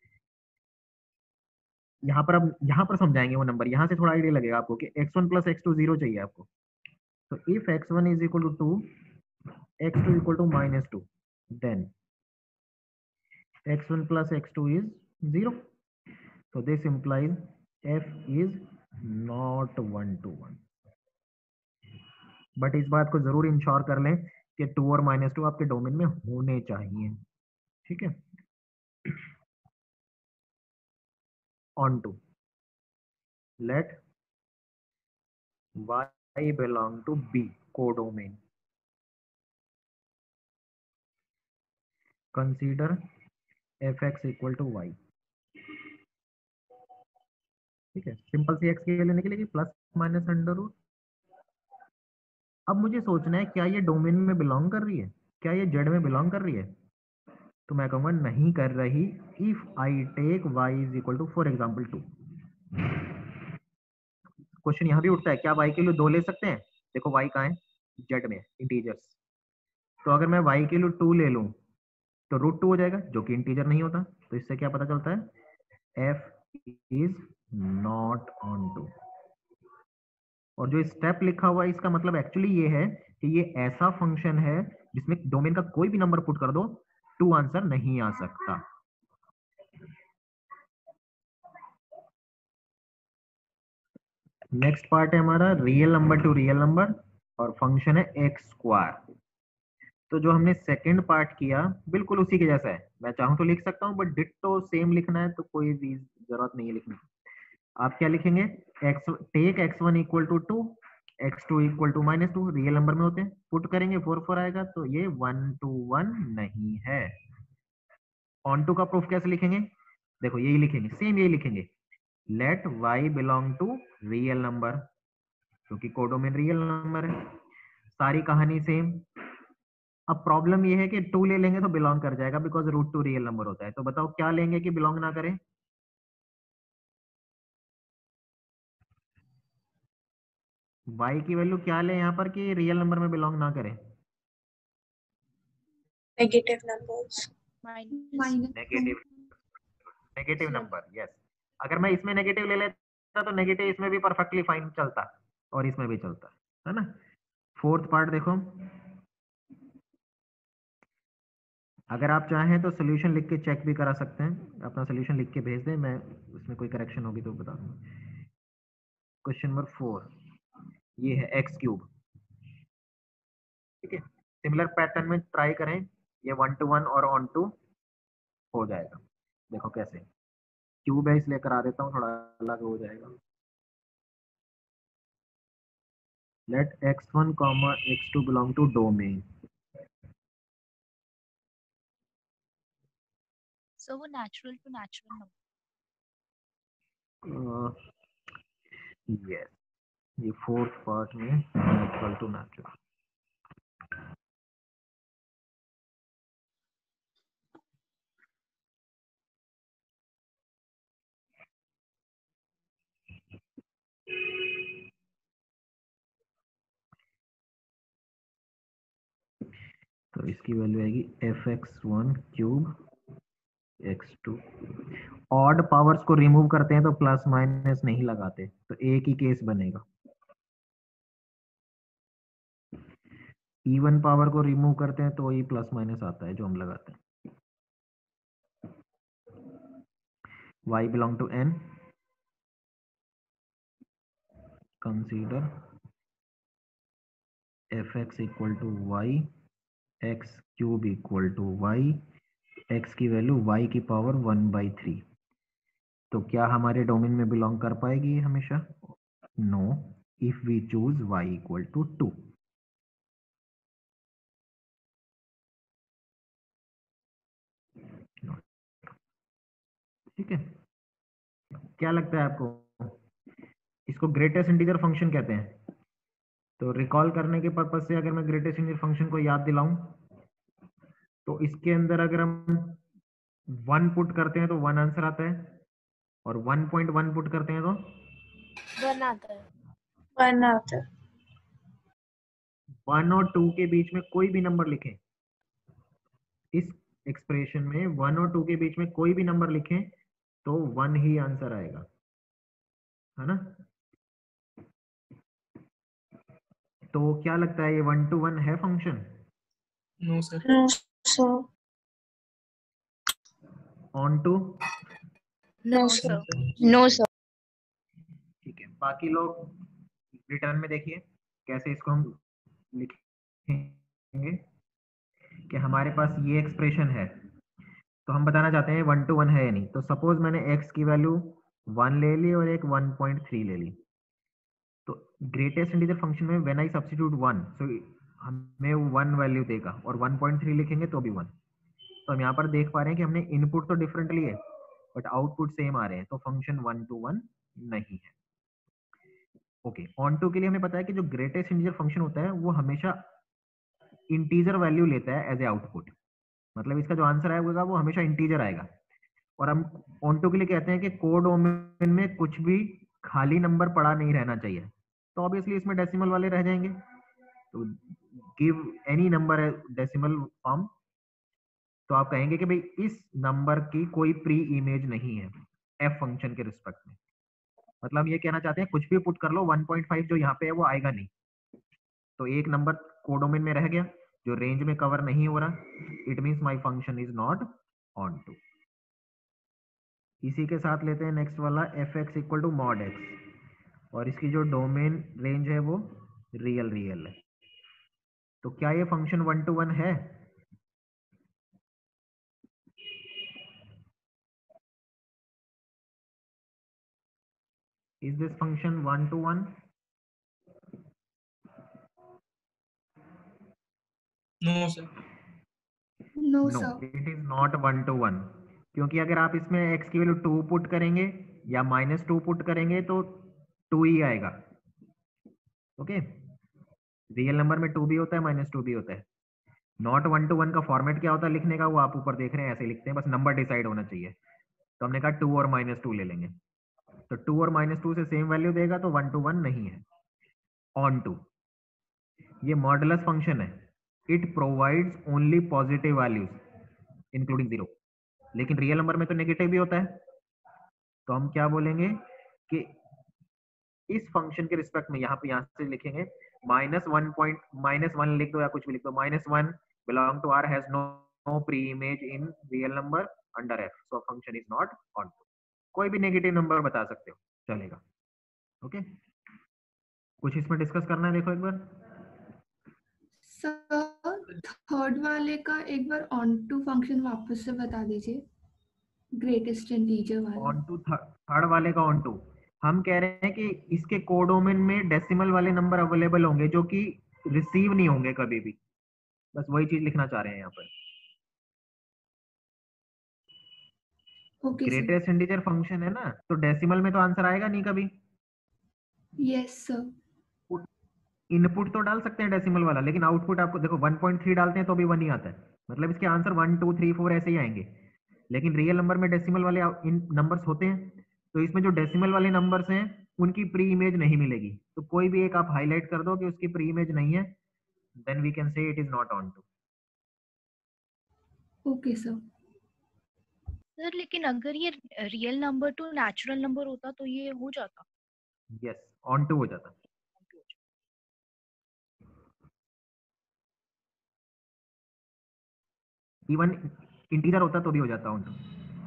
S1: यहाँ पर अब यहाँ पर समझाएंगे वो नंबर, यहाँ से थोड़ा आइडिया लगेगा आपको कि x one plus x two zero चाहिए आपको। तो if x one is equal to two, x two equal to minus two, then x one plus x two is zero. तो this implies f is not one to one. But इस बात को जरूर ensure कर लें कि to और minus to आपके डोमेन में होने चाहिए। ठीक है, onto let y belong to b codomain, consider fx equal to y। ठीक है, सिंपल सी एक्स के लेने के लिए प्लस माइनस अंडर रूट। अब मुझे सोचना है क्या ये डोमेन में बिलोंग कर रही है, क्या ये जेड में बिलोंग कर रही है? तो मैं कहूंगा नहीं कर रही। If I take y is equal to for example two. Question यहाँ भी उठता है, क्या y के लिए दो ले सकते हैं? देखो y कहाँ है, जेड में, इंटीजर्स। तो अगर मैं y के लिए टू ले लूं तो रूट टू हो जाएगा, जो कि इंटीजर नहीं होता। तो इससे क्या पता चलता है, f is not onto. और जो स्टेप लिखा हुआ है इसका मतलब एक्चुअली ये है कि ये ऐसा फंक्शन है जिसमें डोमेन का कोई भी नंबर पुट कर दो, टू आंसर नहीं आ सकता। नेक्स्ट पार्ट है हमारा real number to real number और फंक्शन है एक्स स्क्वायर। तो जो हमने सेकंड पार्ट किया बिल्कुल उसी के जैसा है। मैं चाहूं तो लिख सकता हूं, बट डिट्टो सेम लिखना है तो कोई भी जरूरत नहीं है लिखने की। आप क्या लिखेंगे, x take x one equal to two, x two equal to minus two, real number में होते हैं, पुट करेंगे फोर फोर आएगा, तो ये वन टू वन नहीं है। ऑन टू का प्रूफ कैसे लिखेंगे, देखो यही लिखेंगे, सेम यही लिखेंगे, let y belong to real number, क्योंकि कोडोमेन रियल नंबर है। सारी कहानी सेम। अब प्रॉब्लम ये है कि टू ले लेंगे तो बिलोंग कर जाएगा, because root two real number होता है। तो बताओ क्या लेंगे कि बिलोंग ना करे? y की वैल्यू क्या ले यहाँ पर कि रियल नंबर में बिलोंग ना करे?
S5: Negative numbers.
S1: Negative negative number, yes. अगर मैं इसमें नेगेटिव ले लेता तो नेगेटिव इसमें भी परफेक्टली फाइन चलता और इसमें भी चलता है ना। फोर्थ पार्ट देखो, अगर आप चाहें तो सोल्यूशन लिख के चेक भी करा सकते हैं। अपना सोल्यूशन लिख के भेज दें, मैं उसमें कोई करेक्शन होगी तो बता दूंगा। क्वेश्चन नंबर फोर, ये है एक्स क्यूब, ठीक है। सिमिलर पैटर्न में ट्राई करें, ये वन टू वन और ऑन टू हो जाएगा। देखो कैसे, क्यूब है इसलिए करा देता हूँ, थोड़ा अलग हो जाएगा। Let x one comma x two belong to domain.
S6: So वो natural to natural number.
S1: Yes, ये फोर्थ पार्ट में नेचुरल टू नेचुरल। तो इसकी वैल्यू आएगी f x one cube x two. Odd powers को रिमूव करते हैं तो प्लस माइनस नहीं लगाते, तो एक ही केस बनेगा। इवन पावर को रिमूव करते हैं तो ही प्लस माइनस आता है जो हम लगाते हैं। y belong to n, consider fx equal to y, x cube equal to y, x की वैल्यू y की पावर वन बाई थ्री। तो क्या हमारे डोमेन में बिलोंग कर पाएगी हमेशा? No, if we choose y equal to two. ठीक है, क्या लगता है आपको? इसको ग्रेटेस्ट इंटीजर फंक्शन कहते हैं। तो रिकॉल करने के पर्पज से अगर मैं ग्रेटेस्ट इंटीजर फंक्शन को याद दिलाऊं, तो इसके अंदर अगर हम वन पुट करते हैं तो वन आंसर आता है, और वन पॉइंट वन पुट करते हैं तो
S5: वन आता है। वन आता है।
S1: वन और टू के बीच में कोई भी नंबर लिखें, इस एक्सप्रेशन में वन और टू के बीच में कोई भी नंबर लिखें तो वन ही आंसर आएगा, है ना। तो क्या लगता है ये वन टू वन है function?
S4: No sir.
S5: No sir.
S1: Onto?
S5: No sir.
S3: No sir.
S1: ठीक है, बाकी लोग रिटर्न में देखिए कैसे इसको हम लिखेंगे कि हमारे पास ये एक्सप्रेशन है, तो हम बताना चाहते हैं वन टू वन है या नहीं। तो सपोज मैंने x की वैल्यू वन ले ली और एक वन पॉइंट थ्री ले ली, तो ग्रेटेस्ट इंटीजर फंक्शन में when I substitute one, so हमें वन वैल्यू देगा, और वन पॉइंट थ्री लिखेंगे तो भी वन। तो हम यहाँ पर देख पा रहे हैं कि हमने इनपुट तो डिफरेंट लिए बट आउटपुट सेम आ रहे हैं, तो फंक्शन वन टू वन नहीं है। ओके, ऑन टू के लिए हमें पता है कि जो ग्रेटेस्ट इंटीजर फंक्शन होता है वो हमेशा इंटीजर वैल्यू लेता है एज ए आउटपुट, मतलब इसका जो आंसर आएगा वो हमेशा इंटीजर आएगा। और हम ऑन टू के लिए कहते हैं कि कोडोमेन में कुछ भी खाली नंबर पड़ा नहीं रहना चाहिए, तो ऑब्वियसली इसमें डेसिमल वाले रह जाएंगे। तो give any number decimal form, तो आप कहेंगे कि भाई इस नंबर की कोई प्री इमेज नहीं है एफ फंक्शन के रिस्पेक्ट में। मतलब ये कहना चाहते हैं कुछ भी पुट कर लो, वन पॉइंट फाइव जो यहाँ पे है वो आएगा नहीं, तो एक नंबर कोडोमेन में रह गया जो रेंज में कवर नहीं हो रहा, it means my function is not onto. इसी के साथ लेते हैं नेक्स्ट वाला f x equal to mod x, और इसकी जो डोमेन रेंज है वो रियल रियल है। तो क्या ये फंक्शन वन टू वन है? Is this function one to one?
S4: No sir.
S2: No
S1: no,
S2: sir.
S1: It is not one to one, क्योंकि अगर आप इसमें x की वैल्यू टू पुट करेंगे या माइनस टू पुट करेंगे तो टू ही आएगा। ओके, रियल नंबर में टू भी होता है माइनस टू भी होता है। नॉट वन टू वन का फॉर्मेट क्या होता है लिखने का, वो आप ऊपर देख रहे हैं, ऐसे लिखते हैं, बस नंबर डिसाइड होना चाहिए। तो हमने कहा टू और माइनस टू ले लेंगे, तो टू और माइनस टू से सेम वैल्यू देगा तो वन टू वन नहीं है। ऑन टू, ये मॉडुलस फंक्शन है, it provides only positive values including zero, लेकिन रियल नंबर में तो नेगेटिव भी होता है। तो हम क्या बोलेंगे कि इस फंक्शन के रिस्पेक्ट में यहाँ पे यहाँ से लिखेंगे minus one point minus one लिख दो या कुछ भी लिख दो, minus one belong to R has no pre image in real number under f, so function is not onto. कोई भी नेगेटिव नंबर बता सकते हो, चलेगा। ओके, कुछ इसमें डिस्कस करना है? देखो एक बार
S2: सर थर्ड वाले का एक बार ऑन टू फंक्शन वापस से बता दीजिए, ग्रेटेस्ट इंटीजर वाला।
S1: ऑन टू थर्ड वाले का ऑन टू, हम कह रहे हैं कि इसके कोडोमेन में डेसिमल वाले नंबर अवेलेबल होंगे जो कि रिसीव नहीं होंगे कभी भी, बस वही चीज लिखना चाह रहे हैं यहाँ पर।
S2: Okay sir.
S1: Greatest integer function है ना, तो डेसिमल में तो आंसर आएगा नहीं कभी।
S2: Yes sir.
S1: इनपुट तो डाल सकते हैं डेसिमल वाला, लेकिन आउटपुट आपको देखो वन पॉइंट थ्री डालते हैं तो भी वन ही आता है, मतलब इसके answer one two three four ऐसे ही आएंगे। लेकिन रियल नंबर में डेसिमल वाले इन नंबर्स होते हैं, तो इसमें जो डेसिमल वाले नंबर्स हैं उनकी प्री इमेज नहीं मिलेगी। तो कोई भी एक आप हाईलाइट कर दो कि उसकी प्री इमेज नहीं है, then we can say it is not onto.
S2: Okay sir.
S6: Sir लेकिन अगर ये real number to natural number होता तो ये हो जाता।
S1: यस, ऑन टू हो जाता। इवन इंटीजर होता तो भी हो जाता ऑन टू।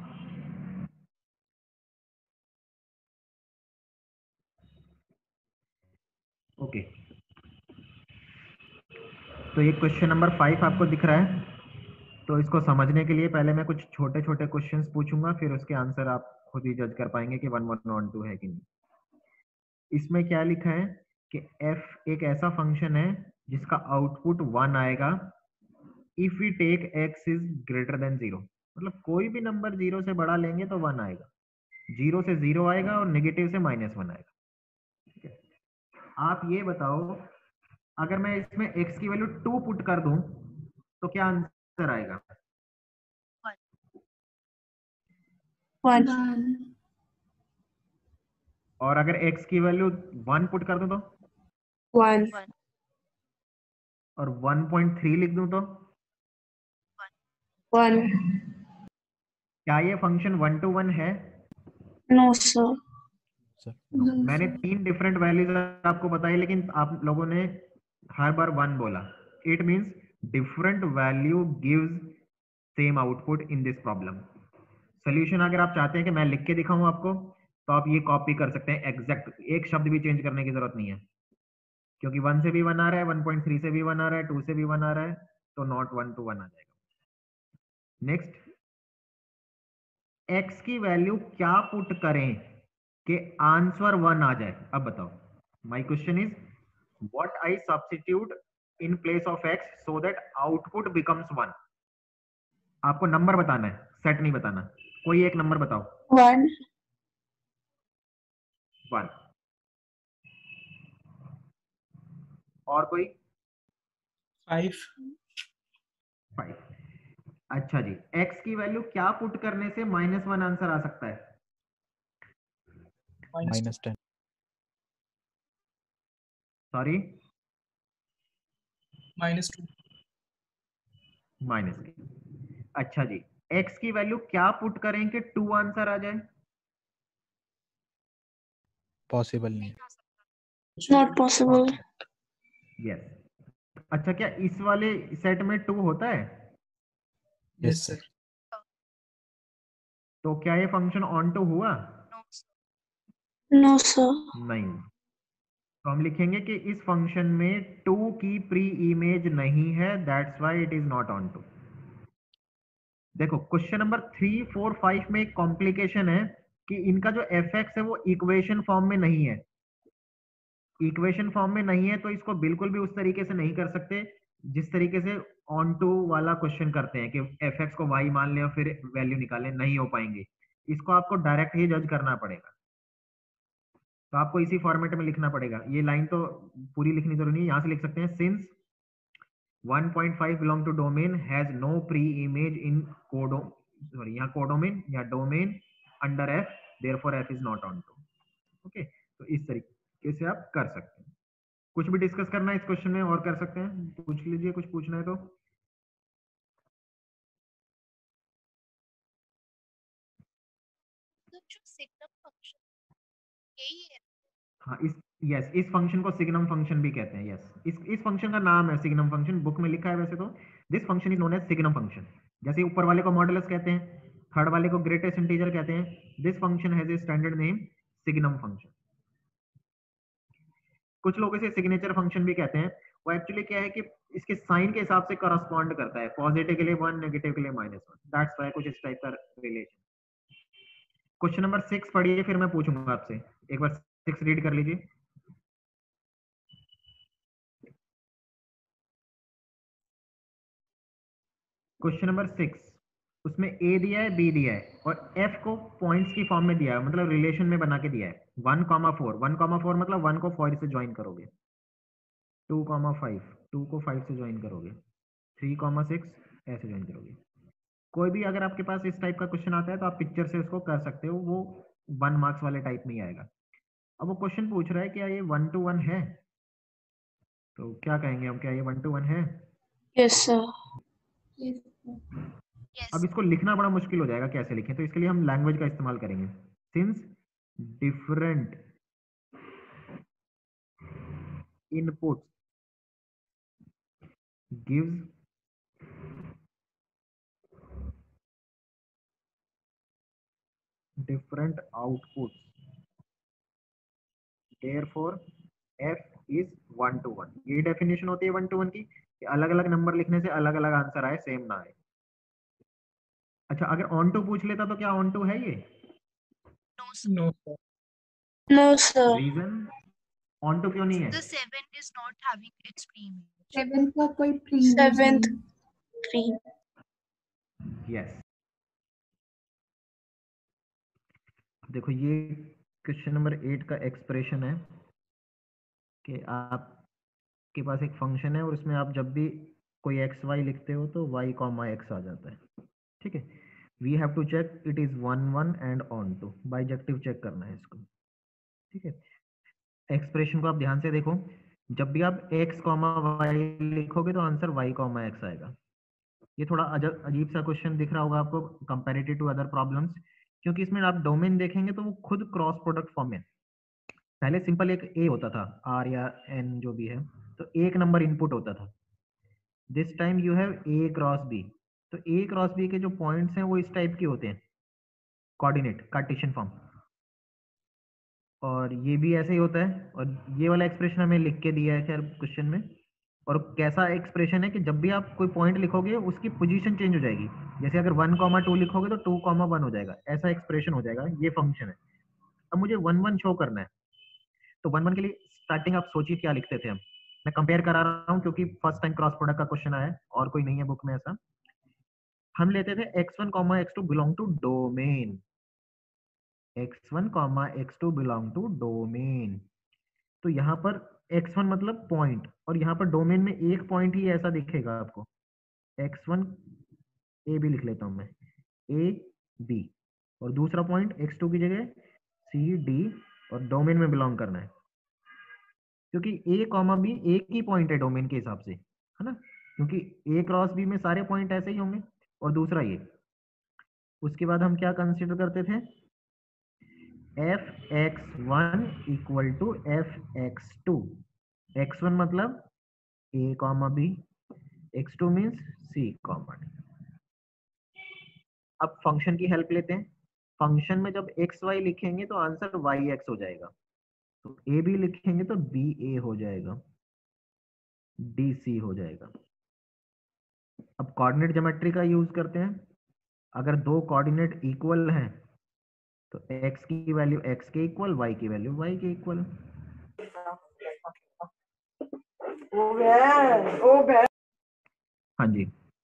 S1: ओके, तो ये क्वेश्चन नंबर फाइव आपको दिख रहा है। तो इसको समझने के लिए पहले मैं कुछ छोटे छोटे क्वेश्चंस पूछूंगा, फिर उसके आंसर आप खुद ही जज कर पाएंगे कि वन वन ऑन टू है कि नहीं। इसमें क्या लिखा है कि f एक ऐसा फंक्शन है जिसका आउटपुट वन आएगा if we take x is greater than zero, मतलब कोई भी नंबर जीरो से बड़ा लेंगे तो वन आएगा, जीरो से जीरो आएगा और नेगेटिव से माइनस वन आएगा। ठीक है, आप ये बताओ अगर मैं इसमें x की वैल्यू टू पुट कर दूं तो क्या आंसर आएगा?
S5: वन।
S1: और अगर x की वैल्यू वन पुट कर दूं तो?
S5: वन।
S1: और वन पॉइंट थ्री लिख दूं तो?
S5: वन।
S1: क्या ये फंक्शन वन टू वन है?
S5: No sir.
S1: No. मैंने तीन डिफरेंट वैल्यूज आपको बताई, लेकिन आप लोगों ने हर बार वन बोला। It means different value gives same output in this problem. Solution अगर आप चाहते हैं कि मैं लिख के दिखाऊं आपको, तो आप ये कॉपी कर सकते हैं एग्जैक्ट, एक शब्द भी चेंज करने की जरूरत नहीं है, क्योंकि वन से भी वन आ रहा है, वन पॉइंट थ्री से भी वन आ रहा है, टू से भी वन आ रहा है, तो नॉट वन टू वन आ जाएगा। नेक्स्ट, x की वैल्यू क्या पुट करें कि आंसर वन आ जाए? अब बताओ, my question is what I substitute in place of x so that output becomes one. आपको नंबर बताना है, सेट नहीं बताना, कोई एक नंबर बताओ।
S5: वन।
S1: वन। और कोई?
S4: फाइव।
S1: फाइव। अच्छा जी, x की वैल्यू क्या पुट करने से माइनस वन आंसर आ सकता है?
S4: Minus ten.
S1: Sorry,
S4: minus two.
S1: Minus. अच्छा जी, x की वैल्यू क्या पुट करें कि टू आंसर आ जाए?
S7: पॉसिबल नहीं।
S5: Not possible.
S1: यस। अच्छा, क्या इस वाले सेट में टू होता है?
S4: Yes sir.
S1: तो क्या ये फंक्शन ऑन टू हुआ?
S5: No sir.
S1: नहीं। तो हम लिखेंगे कि इस फंक्शन में टू की प्री इमेज नहीं है, that's why it is not onto. देखो question number three four five में एक कॉम्प्लिकेशन है कि इनका जो एफ एक्स है वो इक्वेशन फॉर्म में नहीं है। इक्वेशन फॉर्म में नहीं है तो इसको बिल्कुल भी उस तरीके से नहीं कर सकते जिस तरीके से ऑन टू वाला क्वेश्चन करते हैं कि एफ एक्स को वाई मान लें और फिर वैल्यू निकालें, नहीं हो पाएंगे। इसको आपको डायरेक्ट ही जज करना पड़ेगा, तो आपको इसी फॉर्मेट में लिखना पड़ेगा। ये लाइन तो पूरी लिखनी जरूरी नहीं है, यहां से लिख सकते हैं since one point five belong to domain has no pre image in codo sorry यहाँ कोडोमेन या domain under f, therefore f is not onto. Okay, तो इस तरीके से आप कर सकते हैं। कुछ भी डिस्कस करना है इस क्वेश्चन में और कर सकते हैं, पूछ लीजिए, कुछ पूछना है तो।
S6: तो जो सिग्नम फंक्शन यही है।
S1: हाँ, इस यस इस फंक्शन को सिग्नम फंक्शन भी कहते हैं। यस इस इस फंक्शन का नाम है सिग्नम फंक्शन, बुक में लिखा है वैसे तो। This function is known as signum function. जैसे ऊपर वाले को मॉडुलस कहते हैं, थर्ड वाले को ग्रेटेस्ट इंटीजर कहते हैं, this function has a standard name signum function. कुछ लोग इसे सिग्नेचर फंक्शन भी कहते हैं। वो एक्चुअली क्या है कि इसके साइन के हिसाब से करस्पॉन्ड करता है, पॉजिटिव के लिए वन, नेगेटिव के लिए माइनस वन, दैट्स व्हाई कुछ इस टाइप का रिलेशन। क्वेश्चन नंबर सिक्स पढ़िए, फिर मैं पूछूंगा आपसे। एक बार सिक्स रीड कर लीजिए। क्वेश्चन नंबर सिक्स, उसमें ए दिया है, बी दिया है और एफ को पॉइंट्स की फॉर्म में दिया है, मतलब रिलेशन में बना के दिया है। One comma four, one comma four मतलब वन को फोर से ज्वाइन करोगे, टू कॉमा फाइव, टू को फाइव से ज्वाइन करोगे, थ्री कॉमा सिक्स ऐसे ज्वाइन करोगे। कोई भी अगर आपके पास इस टाइप का क्वेश्चन आता है तो आप पिक्चर से उसको कर सकते हो, वो वन मार्क्स वाले टाइप में ही आएगा। अब वो क्वेश्चन पूछ रहा है क्या ये वन टू वन है, तो क्या कहेंगे हम, क्या ये वन टू वन है?
S5: Yes sir.
S1: अब इसको लिखना बड़ा मुश्किल हो जाएगा, कैसे लिखें, तो इसके लिए हम लैंग्वेज का इस्तेमाल करेंगे। Since different input gives different output, therefore f is one to one. ये डेफिनेशन होती है वन टू वन की, कि अलग अलग नंबर लिखने से अलग अलग आंसर आए, सेम ना आए। अच्छा, अगर ऑन टू पूछ लेता तो क्या ऑन टू है ये?
S6: No sir.
S4: No, sir.
S5: No sir.
S1: Reason onto क्यों नहीं है?
S6: The seven is not having its pre-image.
S7: Seven का कोई प्री
S5: सेवेंथ प्री।
S1: यस, देखो ये क्वेश्चन नंबर एट का एक्सप्रेशन है कि आपके पास एक फंक्शन है और उसमें आप जब भी कोई एक्स वाई लिखते हो तो वाई कॉमा एक्स आ जाता है, ठीक है। We have to check it is one one and onto, bijective check करना है इसको, ठीक है। एक्सप्रेशन को आप ध्यान से देखो, जब भी आप x कॉमा वाई लिखोगे तो आंसर y कॉमा एक्स आएगा। ये थोड़ा अजीब सा क्वेश्चन दिख रहा होगा आपको कंपैरेटिव टू अदर प्रॉब्लम्स, क्योंकि इसमें आप डोमेन देखेंगे तो वो खुद क्रॉस प्रोडक्ट फॉर्म में। पहले सिंपल एक a होता था, r या n जो भी है, तो एक नंबर इनपुट होता था। This time you have a cross b, तो a क्रॉस b के जो पॉइंट्स हैं वो इस टाइप के होते हैं, कोऑर्डिनेट कार्टेशियन फॉर्म, और ये भी ऐसे ही होता है। और ये वाला एक्सप्रेशन हमें लिख के दिया है खैर क्वेश्चन में। और कैसा एक्सप्रेशन है कि जब भी आप कोई पॉइंट लिखोगे उसकी पोजीशन चेंज हो जाएगी, जैसे अगर वन कॉमा टू लिखोगे तो टू कॉमा वन हो जाएगा, ऐसा एक्सप्रेशन हो जाएगा। ये फंक्शन है। अब मुझे वन वन शो करना है, तो वन वन के लिए स्टार्टिंग आप सोचिए क्या लिखते थे हम। मैं कंपेयर करा रहा हूँ क्योंकि फर्स्ट टाइम क्रॉस प्रोडक्ट का क्वेश्चन आया है और कोई नहीं है बुक में ऐसा। हम लेते थे x one comma x two belong to domain, x one comma x two belong to domain. तो यहाँ पर एक्स वन मतलब पॉइंट, और यहाँ पर डोमेन में एक पॉइंट ही ऐसा दिखेगा आपको, एक्स वन ए बी लिख लेता हूँ मैं, ए बी, और दूसरा पॉइंट एक्स टू की जगह सी डी, और डोमेन में बिलोंग करना है, क्योंकि ए कॉमा बी एक ही पॉइंट है डोमेन के हिसाब से, है ना, क्योंकि ए क्रॉस बी में सारे पॉइंट ऐसे ही होंगे। और दूसरा ये, उसके बाद हम क्या कंसिडर करते थे, f x one equal to f x two. X one मतलब a comma b, x two means c comma d. अब फंक्शन की हेल्प लेते हैं। फंक्शन में जब एक्स वाई लिखेंगे तो आंसर वाई एक्स हो जाएगा, तो ए बी लिखेंगे तो बी ए हो जाएगा, डी सी हो जाएगा। अब कोऑर्डिनेट ज्योमेट्री का यूज करते हैं। अगर दो कोऑर्डिनेट इक्वल हैं तो x की वैल्यू x के इक्वल, y की वैल्यू y के इक्वल। हाँ जी,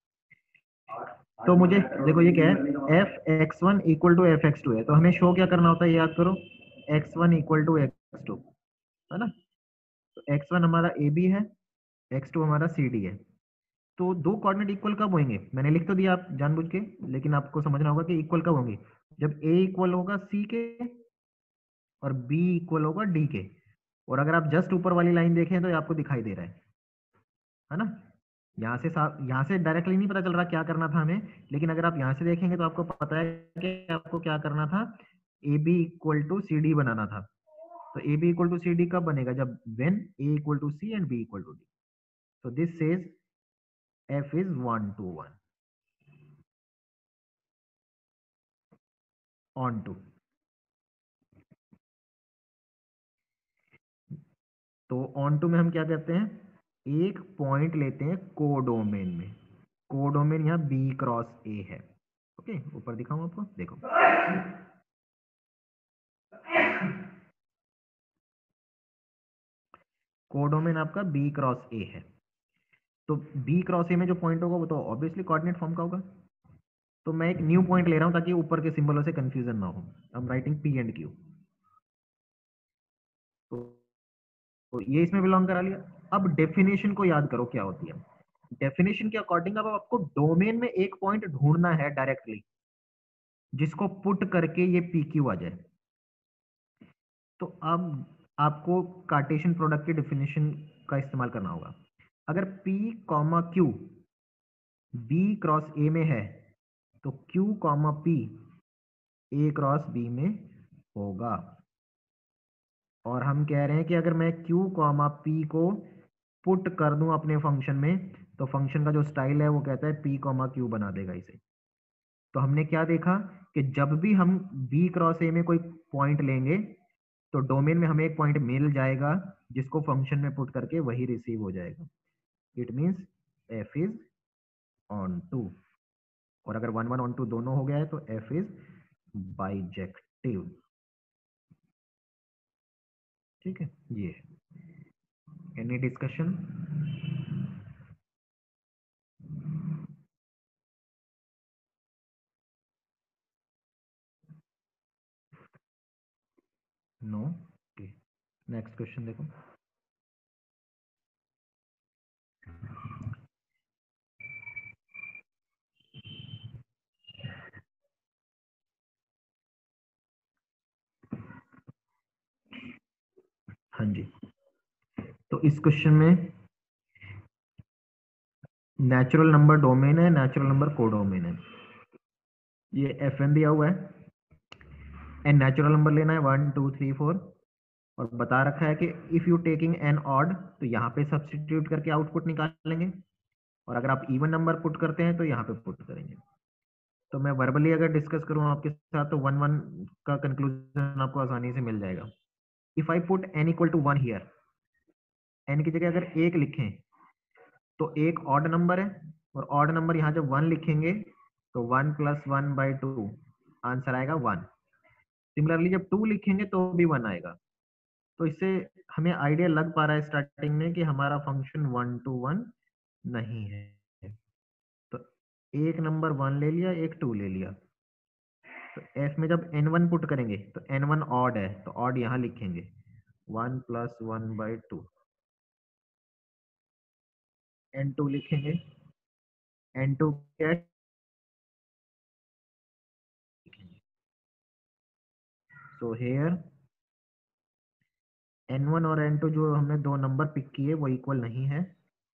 S1: तो मुझे देखो ये क्या है, f x one equal to f x two है, तो हमें शो क्या करना होता है, याद करो, x one equal to x two, है ना। तो एक्स वन हमारा ए बी है, एक्स टू हमारा सी डी है। तो दो कोऑर्डिनेट इक्वल कब होंगे, मैंने लिख तो दिया आप जानबूझ के, लेकिन आपको समझना होगा कि इक्वल कब होंगे, जब a इक्वल होगा c के और b इक्वल होगा d के। और अगर आप जस्ट ऊपर वाली लाइन देखें तो ये आपको दिखाई दे रहा है है ना। यहाँ से यहाँ से डायरेक्टली नहीं पता चल रहा क्या करना था हमें, लेकिन अगर आप यहाँ से देखेंगे तो आपको पता है कि आपको क्या करना था, a b equal to c d बनाना था। तो a b equal to c d कब बनेगा, जब when a equal to c and b equal to d. तो this says f is one to one onto. तो onto में हम क्या करते हैं, एक पॉइंट लेते हैं कोडोमेन में। कोडोमेन यहाँ बी क्रॉस ए है। ओके, ऊपर दिखाऊं आपको, देखो कोडोमेन आपका बी क्रॉस ए है। तो बी क्रॉस ए में जो पॉइंट होगा वो तो ऑब्वियसली कोऑर्डिनेट फॉर्म का होगा। तो मैं एक न्यू पॉइंट ले रहा हूं ताकि ऊपर के सिंबलों से कंफ्यूजन ना हो। I am writing p and q. तो ये इसमें बिलोंग करा लिया। अब डेफिनेशन को याद करो क्या होती है। डेफिनेशन के अकॉर्डिंग अब आपको डोमेन में एक पॉइंट ढूंढना है डायरेक्टली, जिसको पुट करके ये पी क्यू आ जाए। तो अब आपको कार्टेशियन प्रोडक्ट की डेफिनेशन का इस्तेमाल करना होगा। अगर P comma Q B cross A में है तो Q comma P A cross B में होगा। और हम कह रहे हैं कि अगर मैं Q कॉमा P को पुट कर दूं अपने फंक्शन में, तो फंक्शन का जो स्टाइल है वो कहता है P कॉमा Q बना देगा इसे। तो हमने क्या देखा कि जब भी हम B क्रॉस A में कोई पॉइंट लेंगे तो डोमेन में हमें एक पॉइंट मिल जाएगा जिसको फंक्शन में पुट करके वही रिसीव हो जाएगा। It means f is onto. और अगर वन वन ऑन टू दोनों हो गया है तो f इज बाइजेक्टिव। ठीक है, ये any discussion? No. Next question देखो। हाँ जी, तो इस क्वेश्चन में नेचुरल नंबर डोमेन है, नेचुरल नंबर कोडोमेन है। ये एफ एन दिया हुआ है एंड नेचुरल नंबर लेना है वन टू थ्री फोर, और बता रखा है कि if you taking n odd तो यहाँ पे सब्सटीट्यूट करके आउटपुट निकालेंगे, और अगर आप इवन नंबर पुट करते हैं तो यहाँ पे पुट करेंगे। तो मैं वर्बली अगर डिस्कस करूँ आपके साथ तो वन वन का कंक्लूजन आपको आसानी से मिल जाएगा। If I put n equal to one here, n की जगह अगर एक लिखें तो एक ऑड नंबर है, और ऑड नंबर यहाँ जब वन लिखेंगे तो one plus one by two answer आएगा वन। सिमिलरली जब टू लिखेंगे तो भी वन आएगा। तो इससे हमें आइडिया लग पा रहा है स्टार्टिंग में कि हमारा फंक्शन वन टू वन नहीं है। तो एक नंबर वन ले लिया, एक टू ले लिया। तो एफ में जब एन वन पुट करेंगे तो एन वन ऑड है तो ऑड यहाँ लिखेंगे one plus one by two. N two लिखेंगे, एन टू क्या है? सो हेयर एन वन और एन टू जो हमने दो नंबर पिक किए वो इक्वल नहीं है,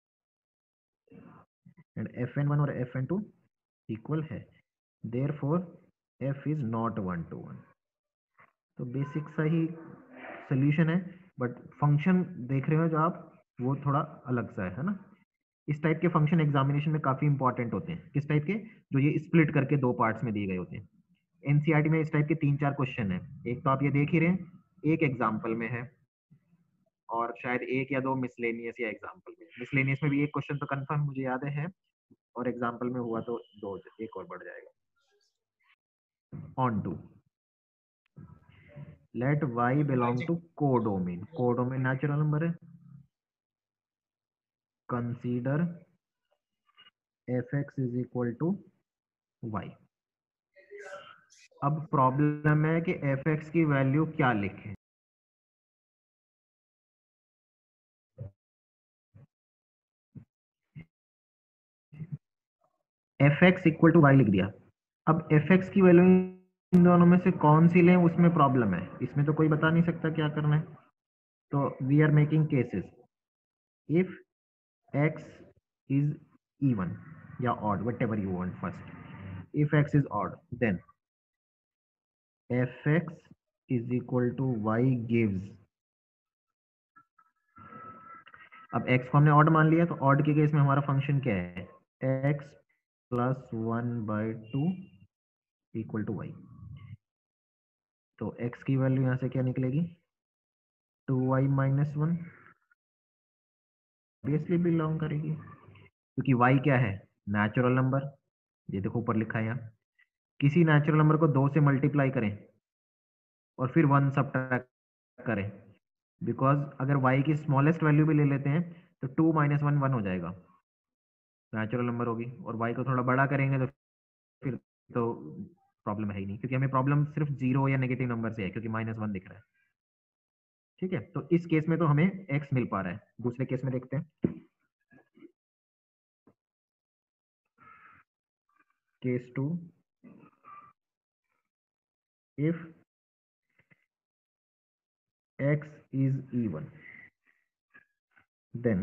S1: एंड एफ एन वन और एफ एन टू इक्वल है। Therefore f is not one to one. तो बेसिक सा ही सोल्यूशन है, बट फंक्शन देख रहे हो जो आप, वो थोड़ा अलग सा है, है ना। इस टाइप के फंक्शन एग्जामिनेशन में काफी इंपॉर्टेंट होते हैं। किस टाइप के? जो ये स्प्लिट करके दो पार्ट्स में दिए गए होते हैं। एनसीईआरटी में इस टाइप के तीन चार क्वेश्चन है। एक तो आप ये देख ही रहे हैं, एक एग्जाम्पल में है, और शायद एक या दो मिसलेनियस या एग्जाम्पल में। मिसलेनियस में भी एक क्वेश्चन तो कंफर्म मुझे याद है, और एग्जाम्पल में हुआ तो दो, एक और बढ़ जाएगा। Onto let y belong to codomain. Codomain natural number है। Consider fx is equal to y। अब प्रॉब्लम है कि fx की वैल्यू क्या लिखें। fx इक्वल टू y लिख दिया। अब fx की वैल्यू इन दोनों में से कौन सी लें उसमें प्रॉब्लम है। इसमें तो कोई बता नहीं सकता क्या करना है। तो we are making cases if x is even या odd, whatever you want first. If x is odd, then fx is equal to y gives. अब x को हमने odd मान लिया, तो odd के केस में हमारा फंक्शन क्या है? x plus one by two equal to y. तो x की वैल्यू यहां से क्या निकलेगी? Two y minus one. Obviously belong करेगी, क्योंकि y क्या है? Natural number. ये देखो ऊपर लिखा है यहाँ. किसी नेचुरल नंबर को दो से मल्टीप्लाई करें और फिर वन सब्ट्रैक्ट करें, बिकॉज अगर y की स्मॉलेस्ट वैल्यू भी ले लेते हैं तो टू माइनस वन वन हो जाएगा, नेचुरल नंबर होगी. और y को थोड़ा बड़ा करेंगे तो फिर तो प्रॉब्लम है ही नहीं, क्योंकि हमें प्रॉब्लम सिर्फ जीरो या नेगेटिव नंबर से है, क्योंकि माइनस वन दिख रहा है. ठीक है, तो इस केस में तो हमें x मिल पा रहा है. दूसरे केस में देखते हैं. Case two, if x is even, then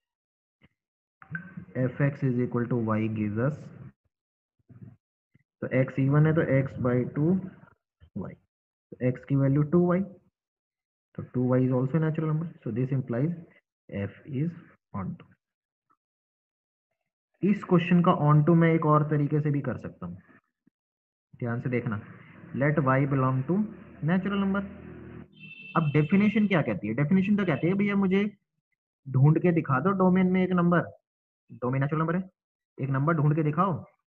S1: fx is equal to y gives us. तो x even है तो x by टू y. तो x की वैल्यू टू वाई, तो two y is also a natural number. So this implies f is onto. इस question का onto मैं एक और तरीके से भी कर सकता हूँ. ध्यान से देखना. Let y belong to natural number. अब डेफिनेशन क्या कहती है? डेफिनेशन तो कहती है भैया मुझे ढूंढ के दिखा दो डोमेन में एक नंबर. डोमेन नेचुरल नंबर है, एक नंबर ढूंढ के दिखाओ.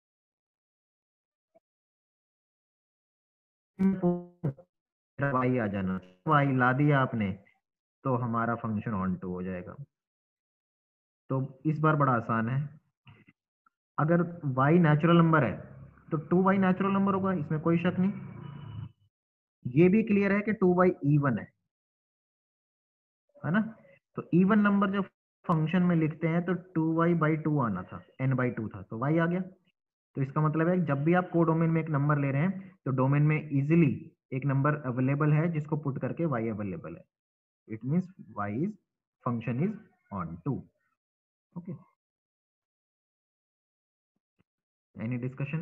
S1: y आ जाना. y ला दिया आपने तो हमारा फंक्शन ऑन टू हो जाएगा. तो इस बार बड़ा आसान है. अगर y नेचुरल नंबर है तो टू वाई नेचुरल नंबर होगा, इसमें कोई शक नहीं. ये भी क्लियर है कि टू वाई इवन है, है ना. तो इवन नंबर जब फंक्शन में लिखते हैं तो टू वाई बाई टू आना था, n बाई टू था, तो y आ गया. तो इसका मतलब है जब भी आप को डोमेन में एक नंबर ले रहे हैं तो डोमेन में इजीली एक नंबर अवेलेबल है जिसको पुट करके y अवेलेबल है. It means y is function is onto. Okay, any discussion?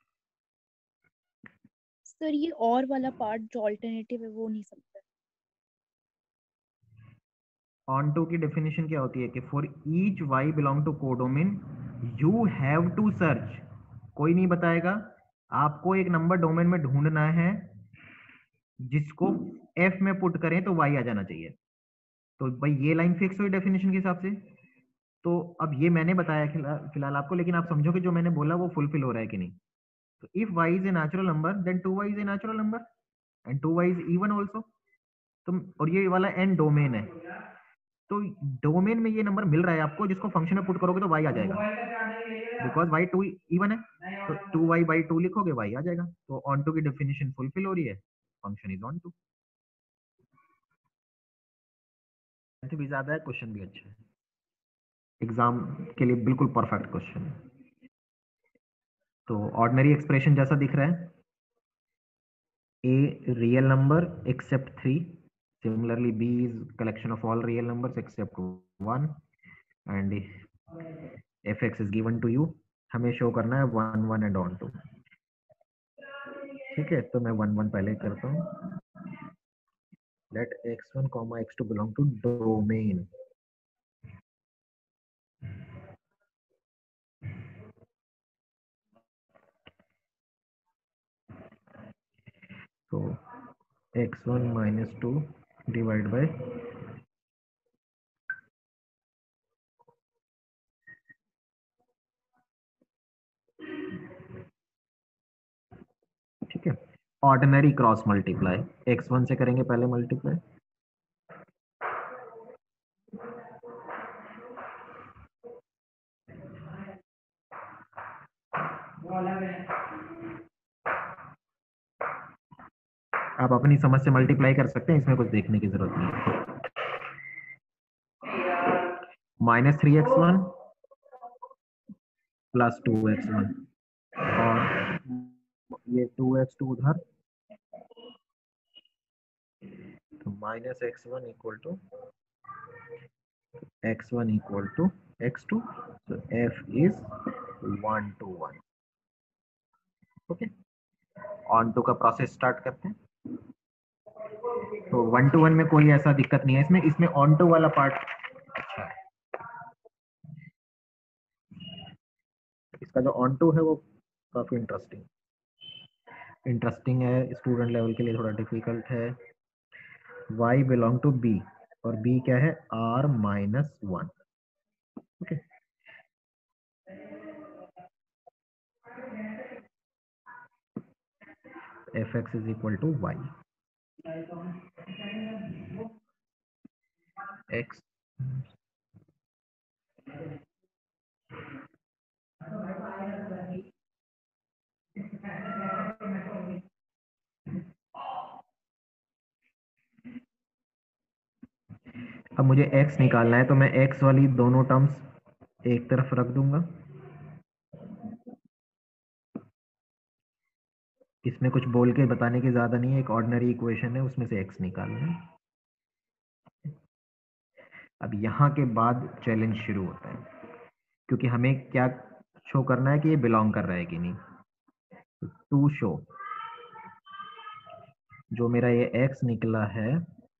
S6: Sir ये और वाला पार्ट जो अल्टरनेटिव है वो नहीं समझा.
S1: ऑन टू की डेफिनेशन क्या होती है कि for each y belong to codomain you have to search. कोई नहीं बताएगा, आपको एक नंबर डोमेन में ढूंढना है जिसको f में पुट करें तो y आ जाना चाहिए. तो भाई ये लाइन फिक्स हुई डेफिनेशन के हिसाब से. तो अब ये मैंने बताया फिलहाल आपको, लेकिन आप समझो कि जो मैंने बोला वो फुलफिल हो रहा है कि नहीं. तो if y is a natural number then two y is a natural number and two y is even also. तो और ये वाला n डोमेन है, तो डोमेन में ये नंबर मिल रहा है आपको, जिसको फंक्शन में पुट करोगे तो y आ जाएगा, बिकॉज y टू इवन है. तो टू वाई बाई टू लिखोगे y आ जाएगा. तो ऑन टू की डेफिनेशन फुलफिल हो रही है, फंक्शन इज ऑन टू. भी ज्यादा है, क्वेश्चन भी अच्छा है, एग्जाम के लिए बिल्कुल परफेक्ट क्वेश्चन है. तो ऑर्डिनरी एक्सप्रेशन जैसा दिख रहा है, a real number except three. Similarly b is collection of all real numbers except one and fx is given to you. हमें शो करना है one one and onto. ठीक है, तो मैं वन वन पहले करता हूँ. Let x one comma x two belong to domain. तो x one minus two divide by ठीक है, ordinary cross multiply. X one से करेंगे पहले मल्टीप्लाई. आप अपनी समझ से मल्टीप्लाई कर सकते हैं, इसमें कुछ देखने की जरूरत नहीं है. Minus three x one plus two x one और ये टू एक्स टू उधर, तो minus x one equal to x one equal to x two, तो f is one to one. Okay, onto का प्रोसेस स्टार्ट करते हैं। तो one to one में कोई ऐसा दिक्कत नहीं है इसमें इसमें ऑन टू वाला पार्ट अच्छा है। इसका जो ऑन टू है वो काफी इंटरेस्टिंग इंटरेस्टिंग है, स्टूडेंट लेवल के लिए थोड़ा डिफिकल्ट है। y बिलोंग टू b और b क्या है, r minus one. Okay, f x is equal to y x अब मुझे x निकालना है तो मैं x वाली दोनों टर्म्स एक तरफ रख दूंगा। इसमें कुछ बोल के बताने की ज्यादा नहीं है, एक ऑर्डिनरी इक्वेशन है उसमें से x निकालना है। अब यहाँ के बाद चैलेंज शुरू होता है, क्योंकि हमें क्या शो करना है कि ये बिलोंग कर रहा है कि नहीं। टू शो जो मेरा ये x निकला है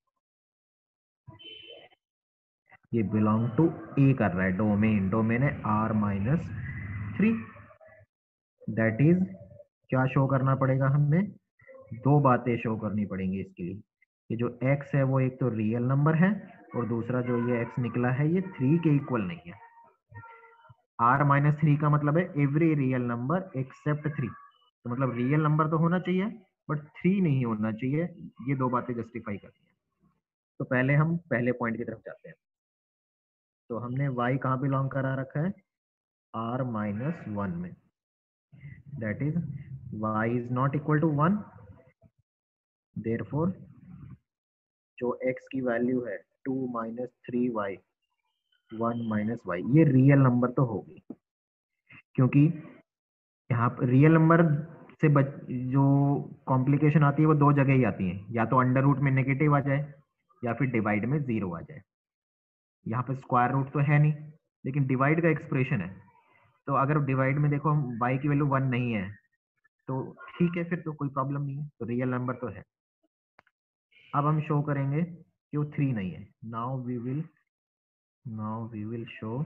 S1: ये बिलोंग टू ए कर रहा है, डोमेन डोमेन है r minus three. That is क्या शो करना पड़ेगा, हमें दो बातें शो करनी पड़ेंगी इसके लिए। ये जो x है वो एक तो रियल नंबर है और दूसरा जो ये x निकला है ये थ्री के इक्वल नहीं है। r माइनस थ्री का मतलब है every real number except three, तो मतलब रियल नंबर तो होना चाहिए बट थ्री नहीं होना चाहिए। ये दो बातें जस्टिफाई करनी है। तो पहले हम पहले पॉइंट की तरफ जाते हैं। तो हमने y कहाँ बिलोंग करा रखा है, r माइनस वन में। That is y is not equal to one, therefore जो x की वैल्यू है two minus three y one minus y ये रियल नंबर तो होगी, क्योंकि यहाँ पर रियल नंबर से बच जो कॉम्प्लिकेशन आती है वो दो जगह ही आती है, या तो अंडर रूट में नेगेटिव आ जाए या फिर डिवाइड में जीरो आ जाए। यहाँ पे स्क्वायर रूट तो है नहीं लेकिन डिवाइड का एक्सप्रेशन है, तो अगर डिवाइड में देखो हम y की वैल्यू वन नहीं है तो ठीक है, फिर तो कोई प्रॉब्लम नहीं है, तो रियल नंबर तो है। अब हम शो करेंगे कि वो थ्री नहीं है। Now we will now we will show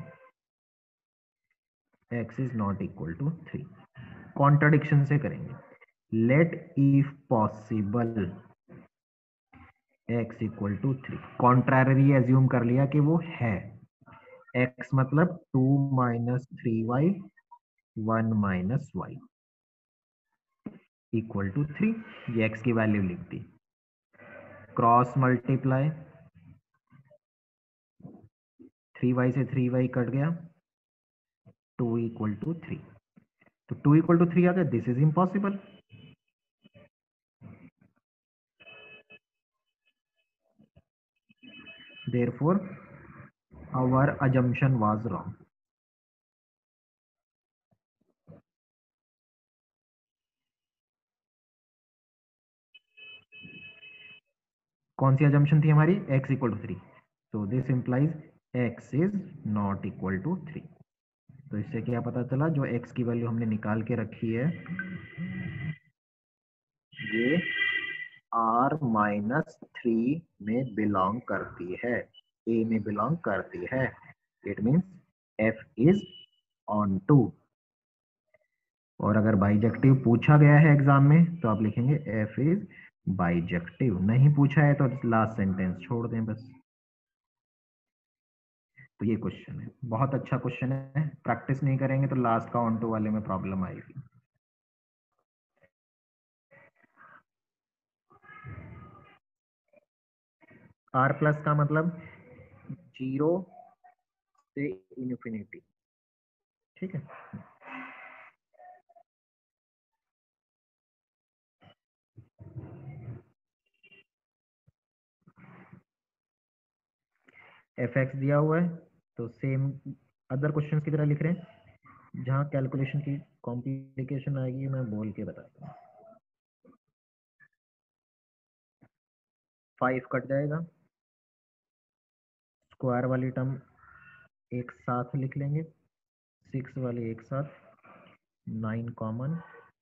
S1: x is not equal to three. Contradiction से करेंगे। Let if possible x equal to three, contrary assume कर लिया कि वो है। x मतलब two minus three y one minus y equal to three, ये x की वैल्यू लिख दी। क्रॉस मल्टीप्लाई, थ्री वाई से थ्री वाई कट गया, टू इक्वल टू थ्री। तो टू इक्वल टू थ्री आ गया, this is impossible. Therefore, our assumption was wrong. कौन सी assumption थी हमारी, x equal to three. So this implies x is not equal to three. तो इससे क्या पता चला, जो x की वैल्यू हमने निकाल के रखी है ये r माइनस थ्री में बिलोंग करती है, a में बिलोंग करती है। It means f is onto. और अगर बाइजेक्टिव पूछा गया है एग्जाम में तो आप लिखेंगे f इज बाइजेक्टिव। नहीं पूछा है तो लास्ट सेंटेंस छोड़ दें बस। तो ये क्वेश्चन है, बहुत अच्छा क्वेश्चन है। प्रैक्टिस नहीं करेंगे तो लास्ट का ऑन टू वाले में प्रॉब्लम आएगी। r प्लस का मतलब जीरो से इन्फिनिटी, ठीक है। एफ एक्स दिया हुआ है तो सेम अदर क्वेश्चन की तरह लिख रहे हैं। जहां कैलकुलेशन की कॉम्प्लिकेशन आएगी मैं बोल के बताता हूँ। फाइव कट जाएगा, स्क्वायर वाली टर्म एक साथ लिख लेंगे, सिक्स वाली एक साथ, नाइन कॉमन,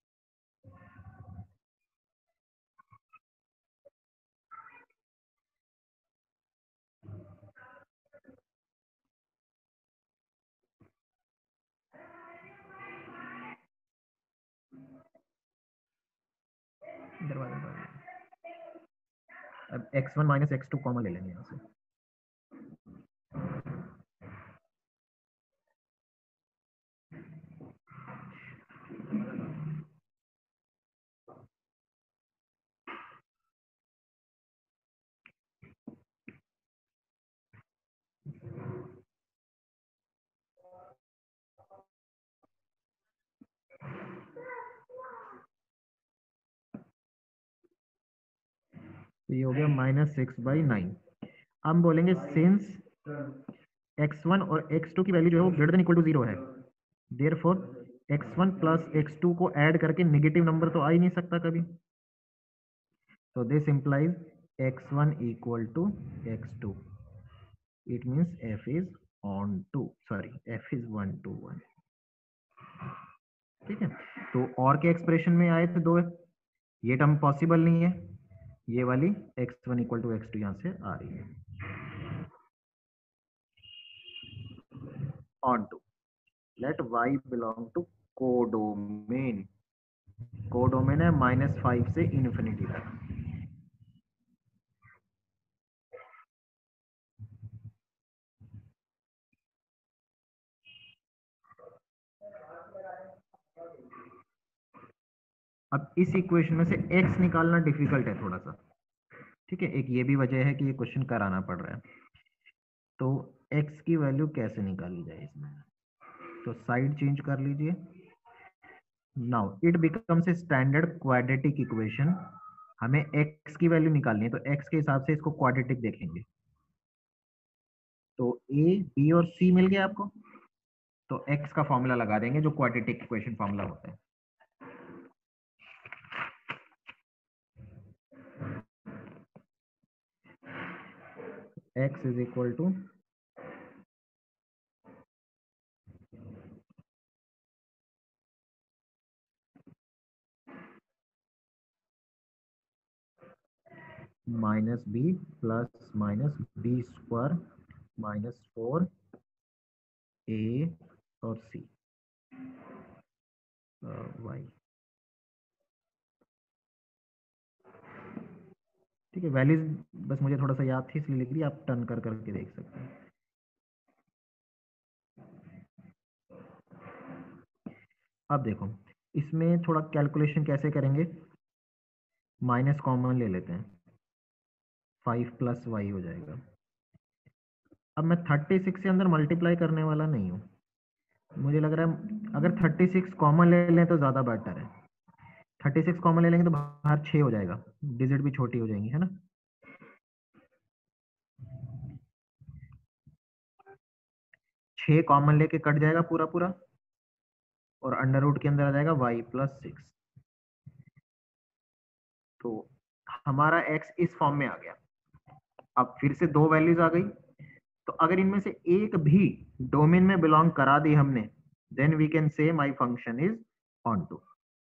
S1: अब x one minus x two common ले लेंगे यहाँ से, तो ये हो गया माइनस सिक्स बाई नाइन। हम बोलेंगे सिंस एक्स वन और एक्स टू की वैल्यू जो है वो greater than equal to zero है, therefore x one plus x two को ऐड करके नेगेटिव नंबर तो आ ही नहीं सकता कभी, so this implies x one equal to x two, it means f is on to, sorry f is one to one। ठीक है, तो और के एक्सप्रेशन में आए थे दो, ये टर्म पॉसिबल नहीं है, ये वाली x one equal to x two यहां से आ रही है। on to, let y belong to codomain, codomain है माइनस फाइव से इन्फिनिटी तक। अब इस इक्वेशन में से x निकालना डिफिकल्ट है थोड़ा सा, ठीक है, एक ये भी वजह है कि ये क्वेश्चन कराना पड़ रहा है। तो x की वैल्यू कैसे निकाली जाए इसमें, तो साइड चेंज कर लीजिए। Now it becomes a standard quadratic equation, हमें x की वैल्यू निकालनी है, तो x के हिसाब से इसको क्वाड्रेटिक देखेंगे। तो a, b और c मिल गया आपको, तो x का फॉर्मूला लगा देंगे जो क्वाड्रेटिक इक्वेशन फॉर्मूला होता है। x is equal to minus b plus minus b square minus four a और सी वाई। ठीक है, वैल्यूज बस मुझे थोड़ा सा याद थी इसलिए लिख दी, आप टर्न कर करके देख सकते हैं। अब देखो इसमें थोड़ा कैलकुलेशन कैसे करेंगे, माइनस कॉमन ले लेते हैं, फाइव प्लस वाई हो जाएगा। अब मैं थर्टी सिक्स से अंदर मल्टीप्लाई करने वाला नहीं हूँ, मुझे लग रहा है अगर थर्टी सिक्स कॉमन ले लें तो ज़्यादा बेटर है। थर्टी सिक्स कॉमन ले लेंगे तो बाहर छः हो जाएगा, डिजिट भी छोटी हो जाएंगी, है ना। छः कॉमन लेके कट जाएगा पूरा पूरा, और अंडर रूट के अंदर आ जाएगा y प्लस सिक्स। तो हमारा x इस फॉर्म में आ गया। अब फिर से दो वैल्यूज आ गई, तो अगर इनमें से एक भी डोमेन में बिलोंग करा दी हमने, then we can say my function is onto.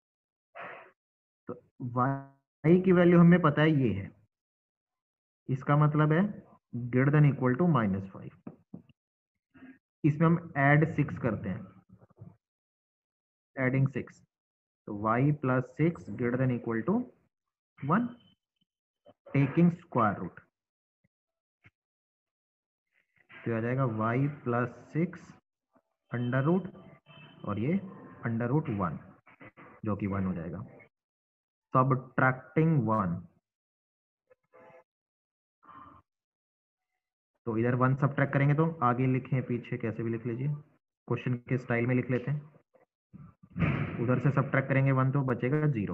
S1: तो y की वैल्यू हमें पता है ये है, इसका मतलब है greater than equal to minus five. इसमें हम ऐड सिक्स करते हैं, एडिंग सिक्स, तो y plus six greater than equal to one, taking square root, तो आ जाएगा y plus six under root और ये अंडर रूट वन जो कि वन हो जाएगा, सबट्रैक्टिंग वन। तो इधर वन सबट्रैक्ट करेंगे तो आगे लिखें पीछे कैसे भी लिख लीजिए, क्वेश्चन के स्टाइल में लिख लेते हैं। उधर से सबट्रैक्ट करेंगे वन तो बचेगा जीरो,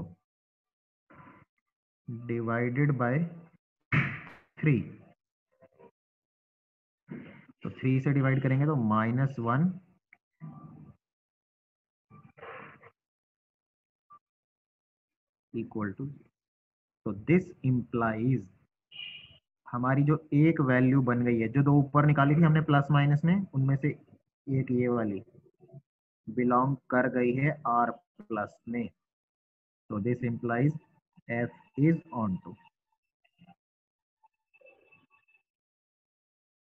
S1: डिवाइडेड बाय थ्री, तो थ्री से डिवाइड करेंगे तो minus one equal to, so this implies हमारी जो एक वैल्यू बन गई है, जो दो ऊपर निकाली थी हमने प्लस माइनस में, उनमें से एक ये वाली बिलोंग कर गई है आर प्लस में, तो this implies f is on to.